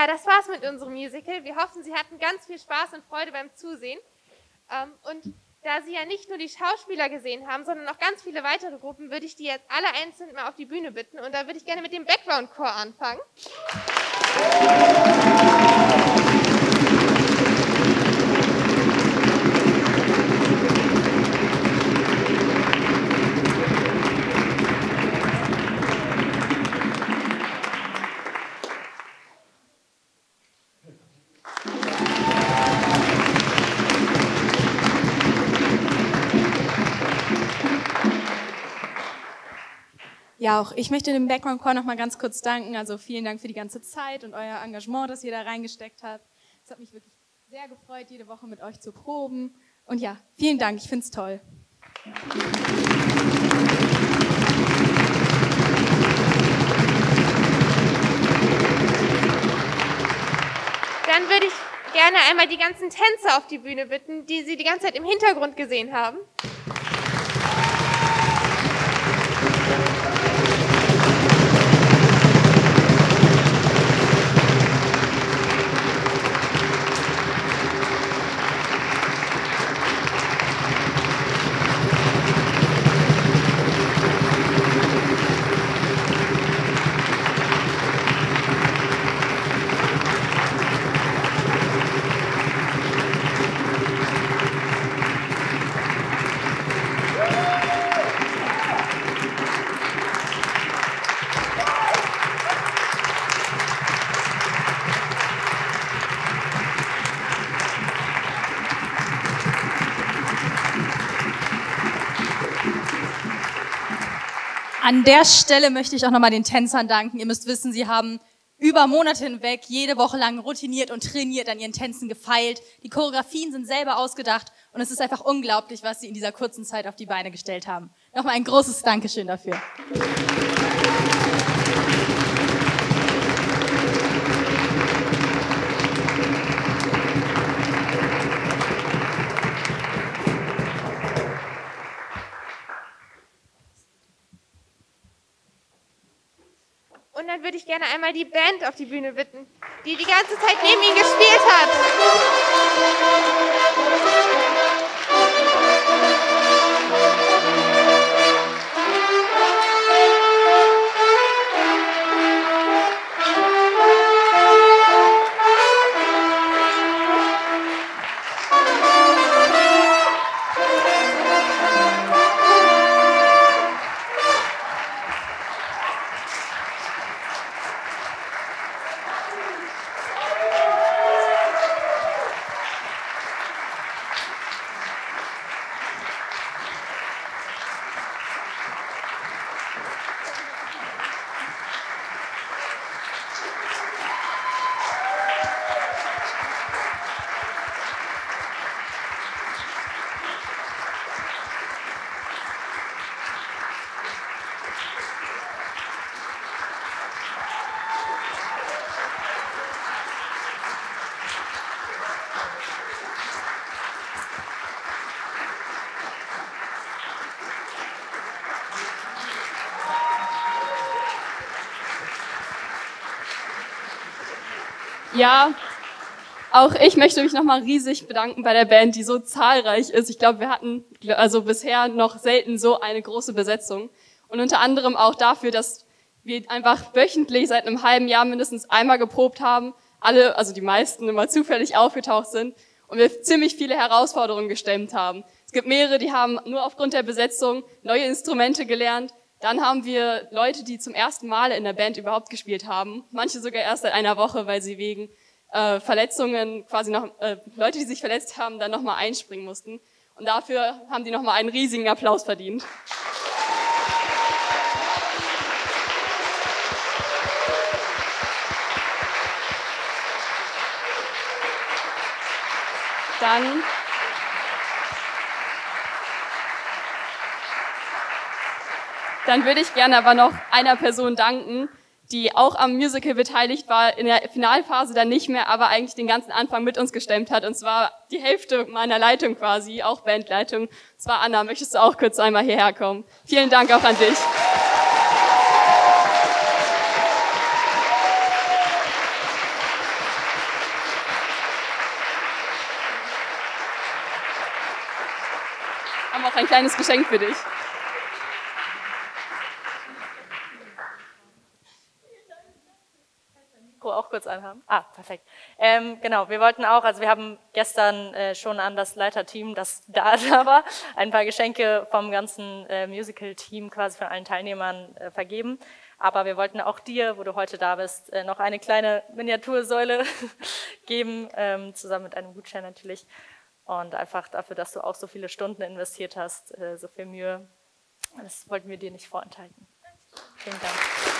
[SPEAKER 11] Ja, das war's mit unserem Musical. Wir hoffen, Sie hatten ganz viel Spaß und Freude beim Zusehen. Ähm, und da Sie ja nicht nur die Schauspieler gesehen haben, sondern auch ganz viele weitere Gruppen, würde ich die jetzt alle einzeln mal auf die Bühne bitten. Und da würde ich gerne mit dem Background-Chor anfangen.
[SPEAKER 12] Ja, auch ich möchte dem Background Chor noch mal ganz kurz danken. Also vielen Dank für die ganze Zeit und euer Engagement, das ihr da reingesteckt habt. Es hat mich wirklich sehr gefreut, jede Woche mit euch zu proben. Und ja, vielen Dank, ich finde es toll.
[SPEAKER 11] Dann würde ich gerne einmal die ganzen Tänzer auf die Bühne bitten, die Sie die ganze Zeit im Hintergrund gesehen haben.
[SPEAKER 13] An der Stelle möchte ich auch nochmal den Tänzern danken. Ihr müsst wissen, sie haben über Monate hinweg jede Woche lang routiniert und trainiert an ihren Tänzen gefeilt. Die Choreografien sind selber ausgedacht und es ist einfach unglaublich, was sie in dieser kurzen Zeit auf die Beine gestellt haben. Nochmal ein großes Dankeschön dafür.
[SPEAKER 11] Und dann würde ich gerne einmal die Band auf die Bühne bitten, die die ganze Zeit neben Ihnen gespielt hat.
[SPEAKER 14] Ja, auch ich möchte mich nochmal riesig bedanken bei der Band, die so zahlreich ist. Ich glaube, wir hatten also bisher noch selten so eine große Besetzung. Und unter anderem auch dafür, dass wir einfach wöchentlich seit einem halben Jahr mindestens einmal geprobt haben, alle, also die meisten immer zufällig aufgetaucht sind und wir ziemlich viele Herausforderungen gestemmt haben. Es gibt mehrere, die haben nur aufgrund der Besetzung neue Instrumente gelernt. Dann haben wir Leute, die zum ersten Mal in der Band überhaupt gespielt haben. Manche sogar erst seit einer Woche, weil sie wegen äh, Verletzungen quasi noch, äh, Leute, die sich verletzt haben, dann nochmal einspringen mussten. Und dafür haben die nochmal einen riesigen Applaus verdient. Dann Dann würde ich gerne aber noch einer Person danken, die auch am Musical beteiligt war, in der Finalphase dann nicht mehr, aber eigentlich den ganzen Anfang mit uns gestemmt hat. Und zwar die Hälfte meiner Leitung quasi, auch Bandleitung. Und zwar Anna, möchtest du auch kurz einmal hierher kommen? Vielen Dank auch an dich. haben auch ein kleines Geschenk für dich.
[SPEAKER 15] Auch kurz anhaben. Ah, perfekt. Ähm, genau, wir wollten auch, also wir haben gestern äh, schon an das Leiterteam, das da, da war, ein paar Geschenke vom ganzen äh, Musical-Team quasi von allen Teilnehmern äh, vergeben. Aber wir wollten auch dir, wo du heute da bist, äh, noch eine kleine Miniatursäule geben, ähm, zusammen mit einem Gutschein natürlich. Und einfach dafür, dass du auch so viele Stunden investiert hast, äh, so viel Mühe. Das wollten wir dir nicht vorenthalten. Vielen Dank.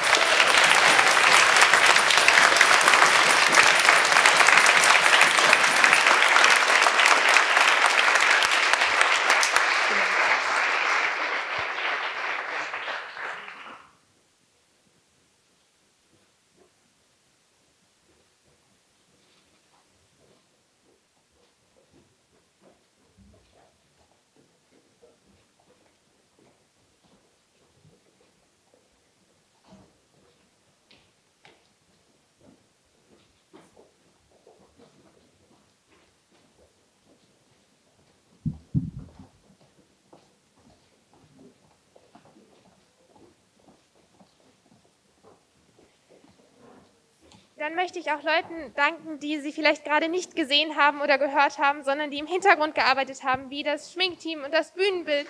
[SPEAKER 11] Dann möchte ich auch Leuten danken, die Sie vielleicht gerade nicht gesehen haben oder gehört haben, sondern die im Hintergrund gearbeitet haben, wie das Schminkteam und das Bühnenbild.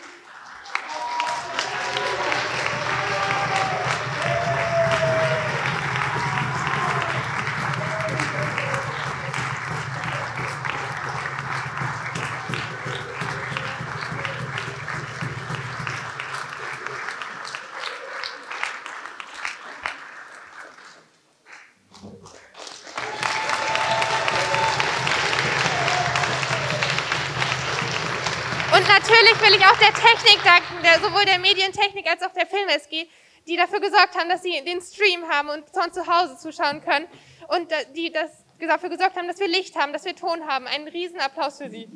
[SPEAKER 11] Und natürlich will ich auch der Technik danken, der, sowohl der Medientechnik als auch der Film-S G, die dafür gesorgt haben, dass sie den Stream haben und von zu Hause zuschauen können und die das, dafür gesorgt haben, dass wir Licht haben, dass wir Ton haben. Einen Riesenapplaus für sie.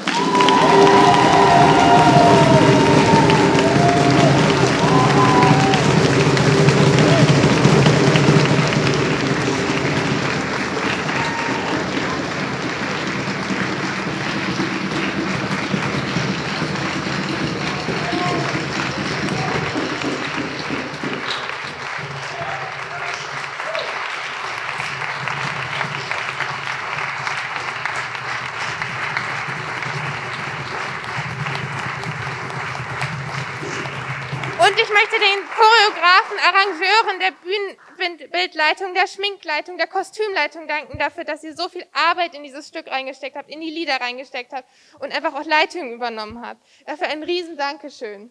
[SPEAKER 11] Und ich möchte den Choreografen, Arrangeuren, der Bühnenbildleitung, der Schminkleitung, der Kostümleitung danken dafür, dass ihr so viel Arbeit in dieses Stück reingesteckt habt, in die Lieder reingesteckt habt und einfach auch Leitung übernommen habt. Dafür ein riesen Dankeschön.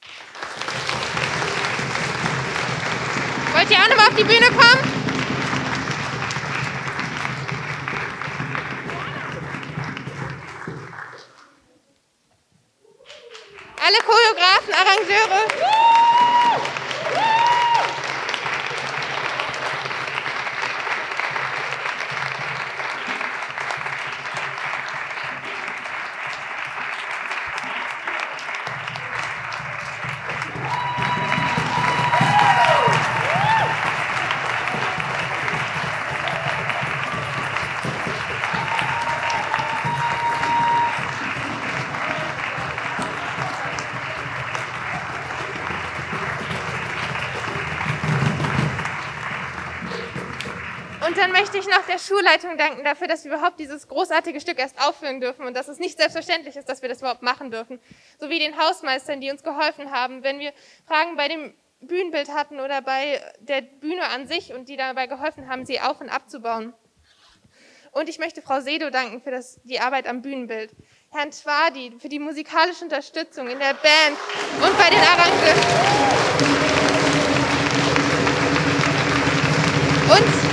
[SPEAKER 11] Wollt ihr auch nochmal auf die Bühne kommen? Alle Choreografen, Arrangeure. Und dann möchte ich noch der Schulleitung danken dafür, dass wir überhaupt dieses großartige Stück erst aufführen dürfen und dass es nicht selbstverständlich ist, dass wir das überhaupt machen dürfen. Sowie den Hausmeistern, die uns geholfen haben, wenn wir Fragen bei dem Bühnenbild hatten oder bei der Bühne an sich und die dabei geholfen haben, sie auf- und abzubauen. Und ich möchte Frau Sedo danken für das, die Arbeit am Bühnenbild, Herrn Schwadi für die musikalische Unterstützung in der Band und bei den Arrangeuren. Und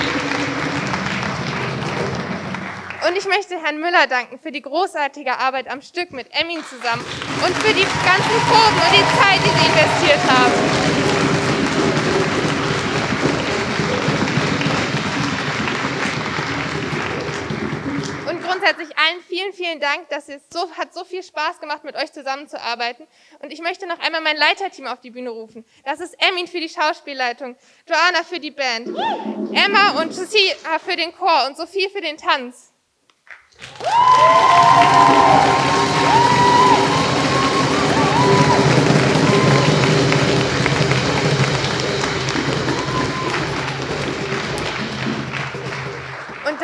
[SPEAKER 11] Und ich möchte Herrn Müller danken für die großartige Arbeit am Stück mit Emin zusammen und für die ganzen Proben und die Zeit, die Sie investiert haben. Und grundsätzlich allen vielen, vielen Dank, dass es so, hat so viel Spaß gemacht, mit euch zusammenzuarbeiten. Und ich möchte noch einmal mein Leiterteam auf die Bühne rufen. Das ist Emin für die Schauspielleitung, Joanna für die Band, Emma und Lucia für den Chor und Sophie für den Tanz.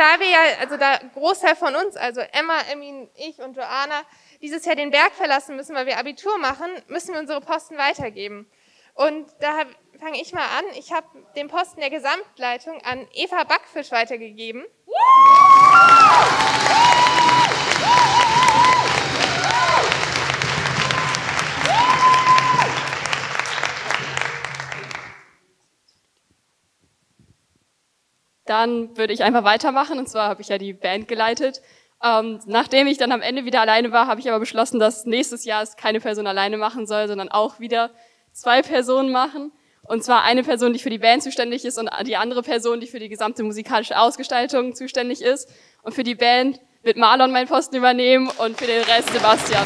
[SPEAKER 11] da wir ja, also der Großteil von uns, also Emma, Emin, ich und Joanna, dieses Jahr den Berg verlassen müssen, weil wir Abitur machen, müssen wir unsere Posten weitergeben. Und da fange ich mal an. Ich habe den Posten der Gesamtleitung an Eva Backfisch weitergegeben.
[SPEAKER 14] Dann würde ich einfach weitermachen, und zwar habe ich ja die Band geleitet. Ähm, nachdem ich dann am Ende wieder alleine war, habe ich aber beschlossen, dass nächstes Jahr es keine Person alleine machen soll, sondern auch wieder zwei Personen machen. Und zwar eine Person, die für die Band zuständig ist, und die andere Person, die für die gesamte musikalische Ausgestaltung zuständig ist. Und für die Band wird Marlon meinen Posten übernehmen und für den Rest Sebastian.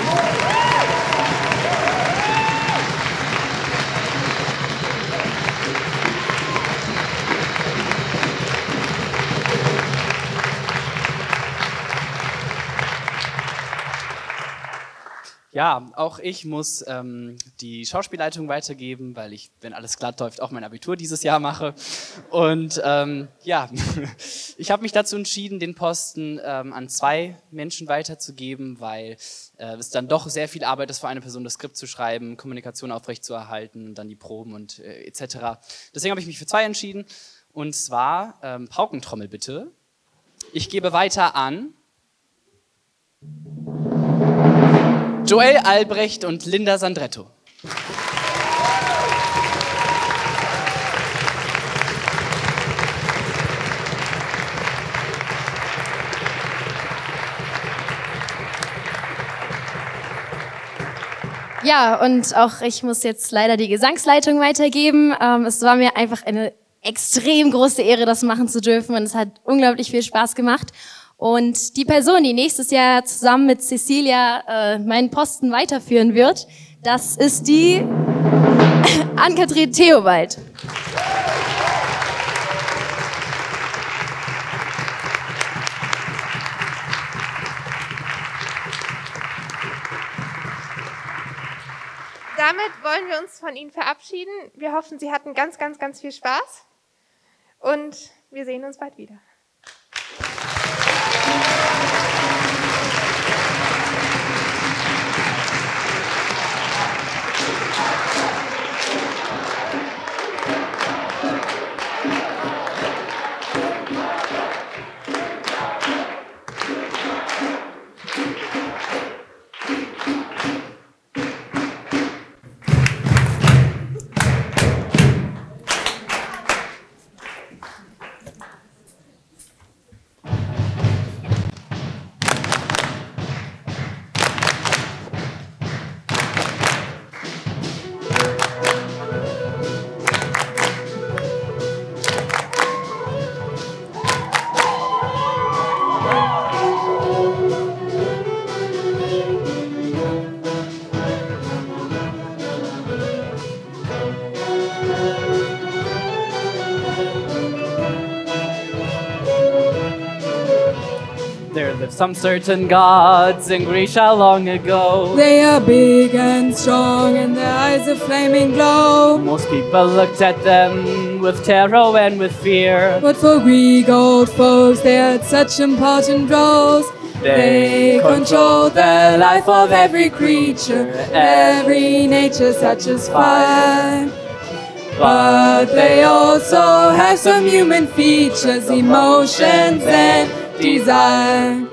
[SPEAKER 3] Ja, auch ich muss ähm, die Schauspielleitung weitergeben, weil ich, wenn alles glatt läuft, auch mein Abitur dieses Jahr mache. Und ähm, ja, ich habe mich dazu entschieden, den Posten ähm, an zwei Menschen weiterzugeben, weil äh, es dann doch sehr viel Arbeit ist, für eine Person das Skript zu schreiben, Kommunikation aufrechtzuerhalten, dann die Proben und äh, et cetera. Deswegen habe ich mich für zwei entschieden. Und zwar ähm, Paukentrommel bitte. Ich gebe weiter an Joel Albrecht und Linda Sandretto.
[SPEAKER 16] Ja, und auch ich muss jetzt leider die Gesangsleitung weitergeben. Ähm, es war mir einfach eine extrem große Ehre, das machen zu dürfen, und es hat unglaublich viel Spaß gemacht. Und die Person, die nächstes Jahr zusammen mit Cecilia äh, meinen Posten weiterführen wird, das ist die Ann-Kathrin Theobald.
[SPEAKER 11] Damit wollen wir uns von Ihnen verabschieden. Wir hoffen, Sie hatten ganz, ganz, ganz viel Spaß. Und wir sehen uns bald wieder.
[SPEAKER 3] There lived some certain gods in Grecia long ago.
[SPEAKER 17] They are big and strong, and their eyes a flaming glow.
[SPEAKER 3] Most people looked at them with terror and with fear.
[SPEAKER 17] But for Greek old folks, they had such important roles. They controlled the life of every creature, every nature such as fire. But they also have some human features, emotions and desire.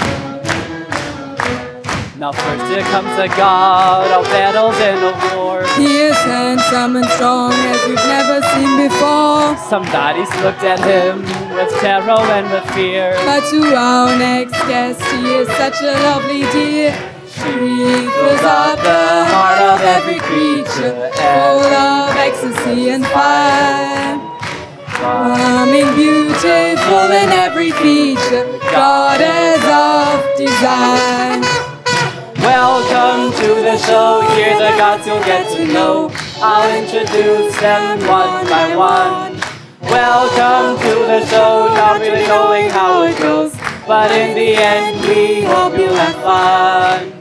[SPEAKER 3] Now first here comes the god of battles and of wars.
[SPEAKER 17] He is handsome and strong as we've never seen before.
[SPEAKER 3] Some daddies looked at him with terror and with fear.
[SPEAKER 17] But to our next guest, he is such a lovely dear. She fills up the heart of every creature, full of ecstasy and fire. Charming, beautiful in every feature, goddess of design.
[SPEAKER 3] Welcome to the show, here the gods you'll get to know. I'll introduce them one by one. Welcome to the show, not really knowing how it goes, but in the end we hope you'll have fun.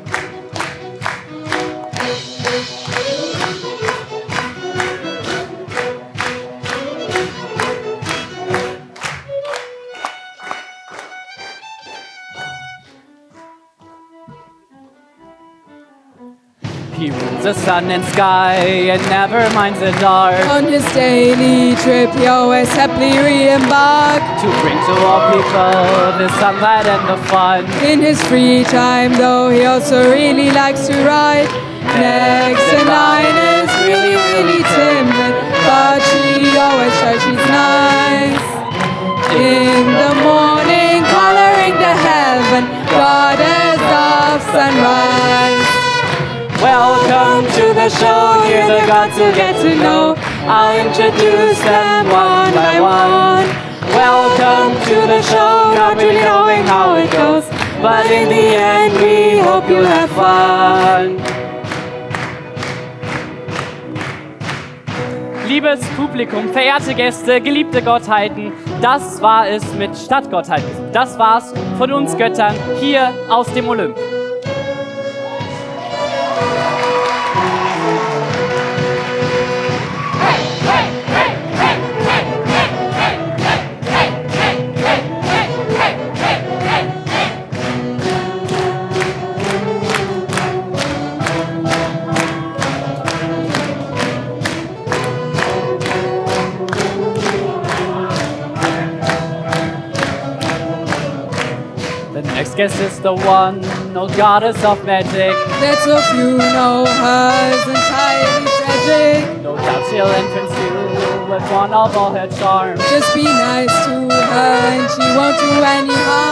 [SPEAKER 3] He rules the sun and sky and never minds the dark.
[SPEAKER 17] On his daily trip he always happily re-embark
[SPEAKER 3] to bring to all people the sunlight and the fun.
[SPEAKER 17] In his free time though he also really likes to ride. Next in line is really really timid, but she always shows she's nice. In the morning coloring the heaven, goddess of sunrise.
[SPEAKER 3] Welcome to the show, here the gods you'll get to know. I'll introduce them one by one. Welcome to the show, not really knowing how it goes, but in the end we hope you'll have fun. Liebes Publikum, verehrte Gäste, geliebte Gottheiten, das war es mit Stadtgottheiten. Das war's von uns Göttern hier aus dem Olymp. Next guest is the one, no goddess of magic.
[SPEAKER 17] Let's hope you know her is entirely tragic.
[SPEAKER 3] No doubt she'll influence you with one of all her charms.
[SPEAKER 17] Just be nice to her and she won't do any harm.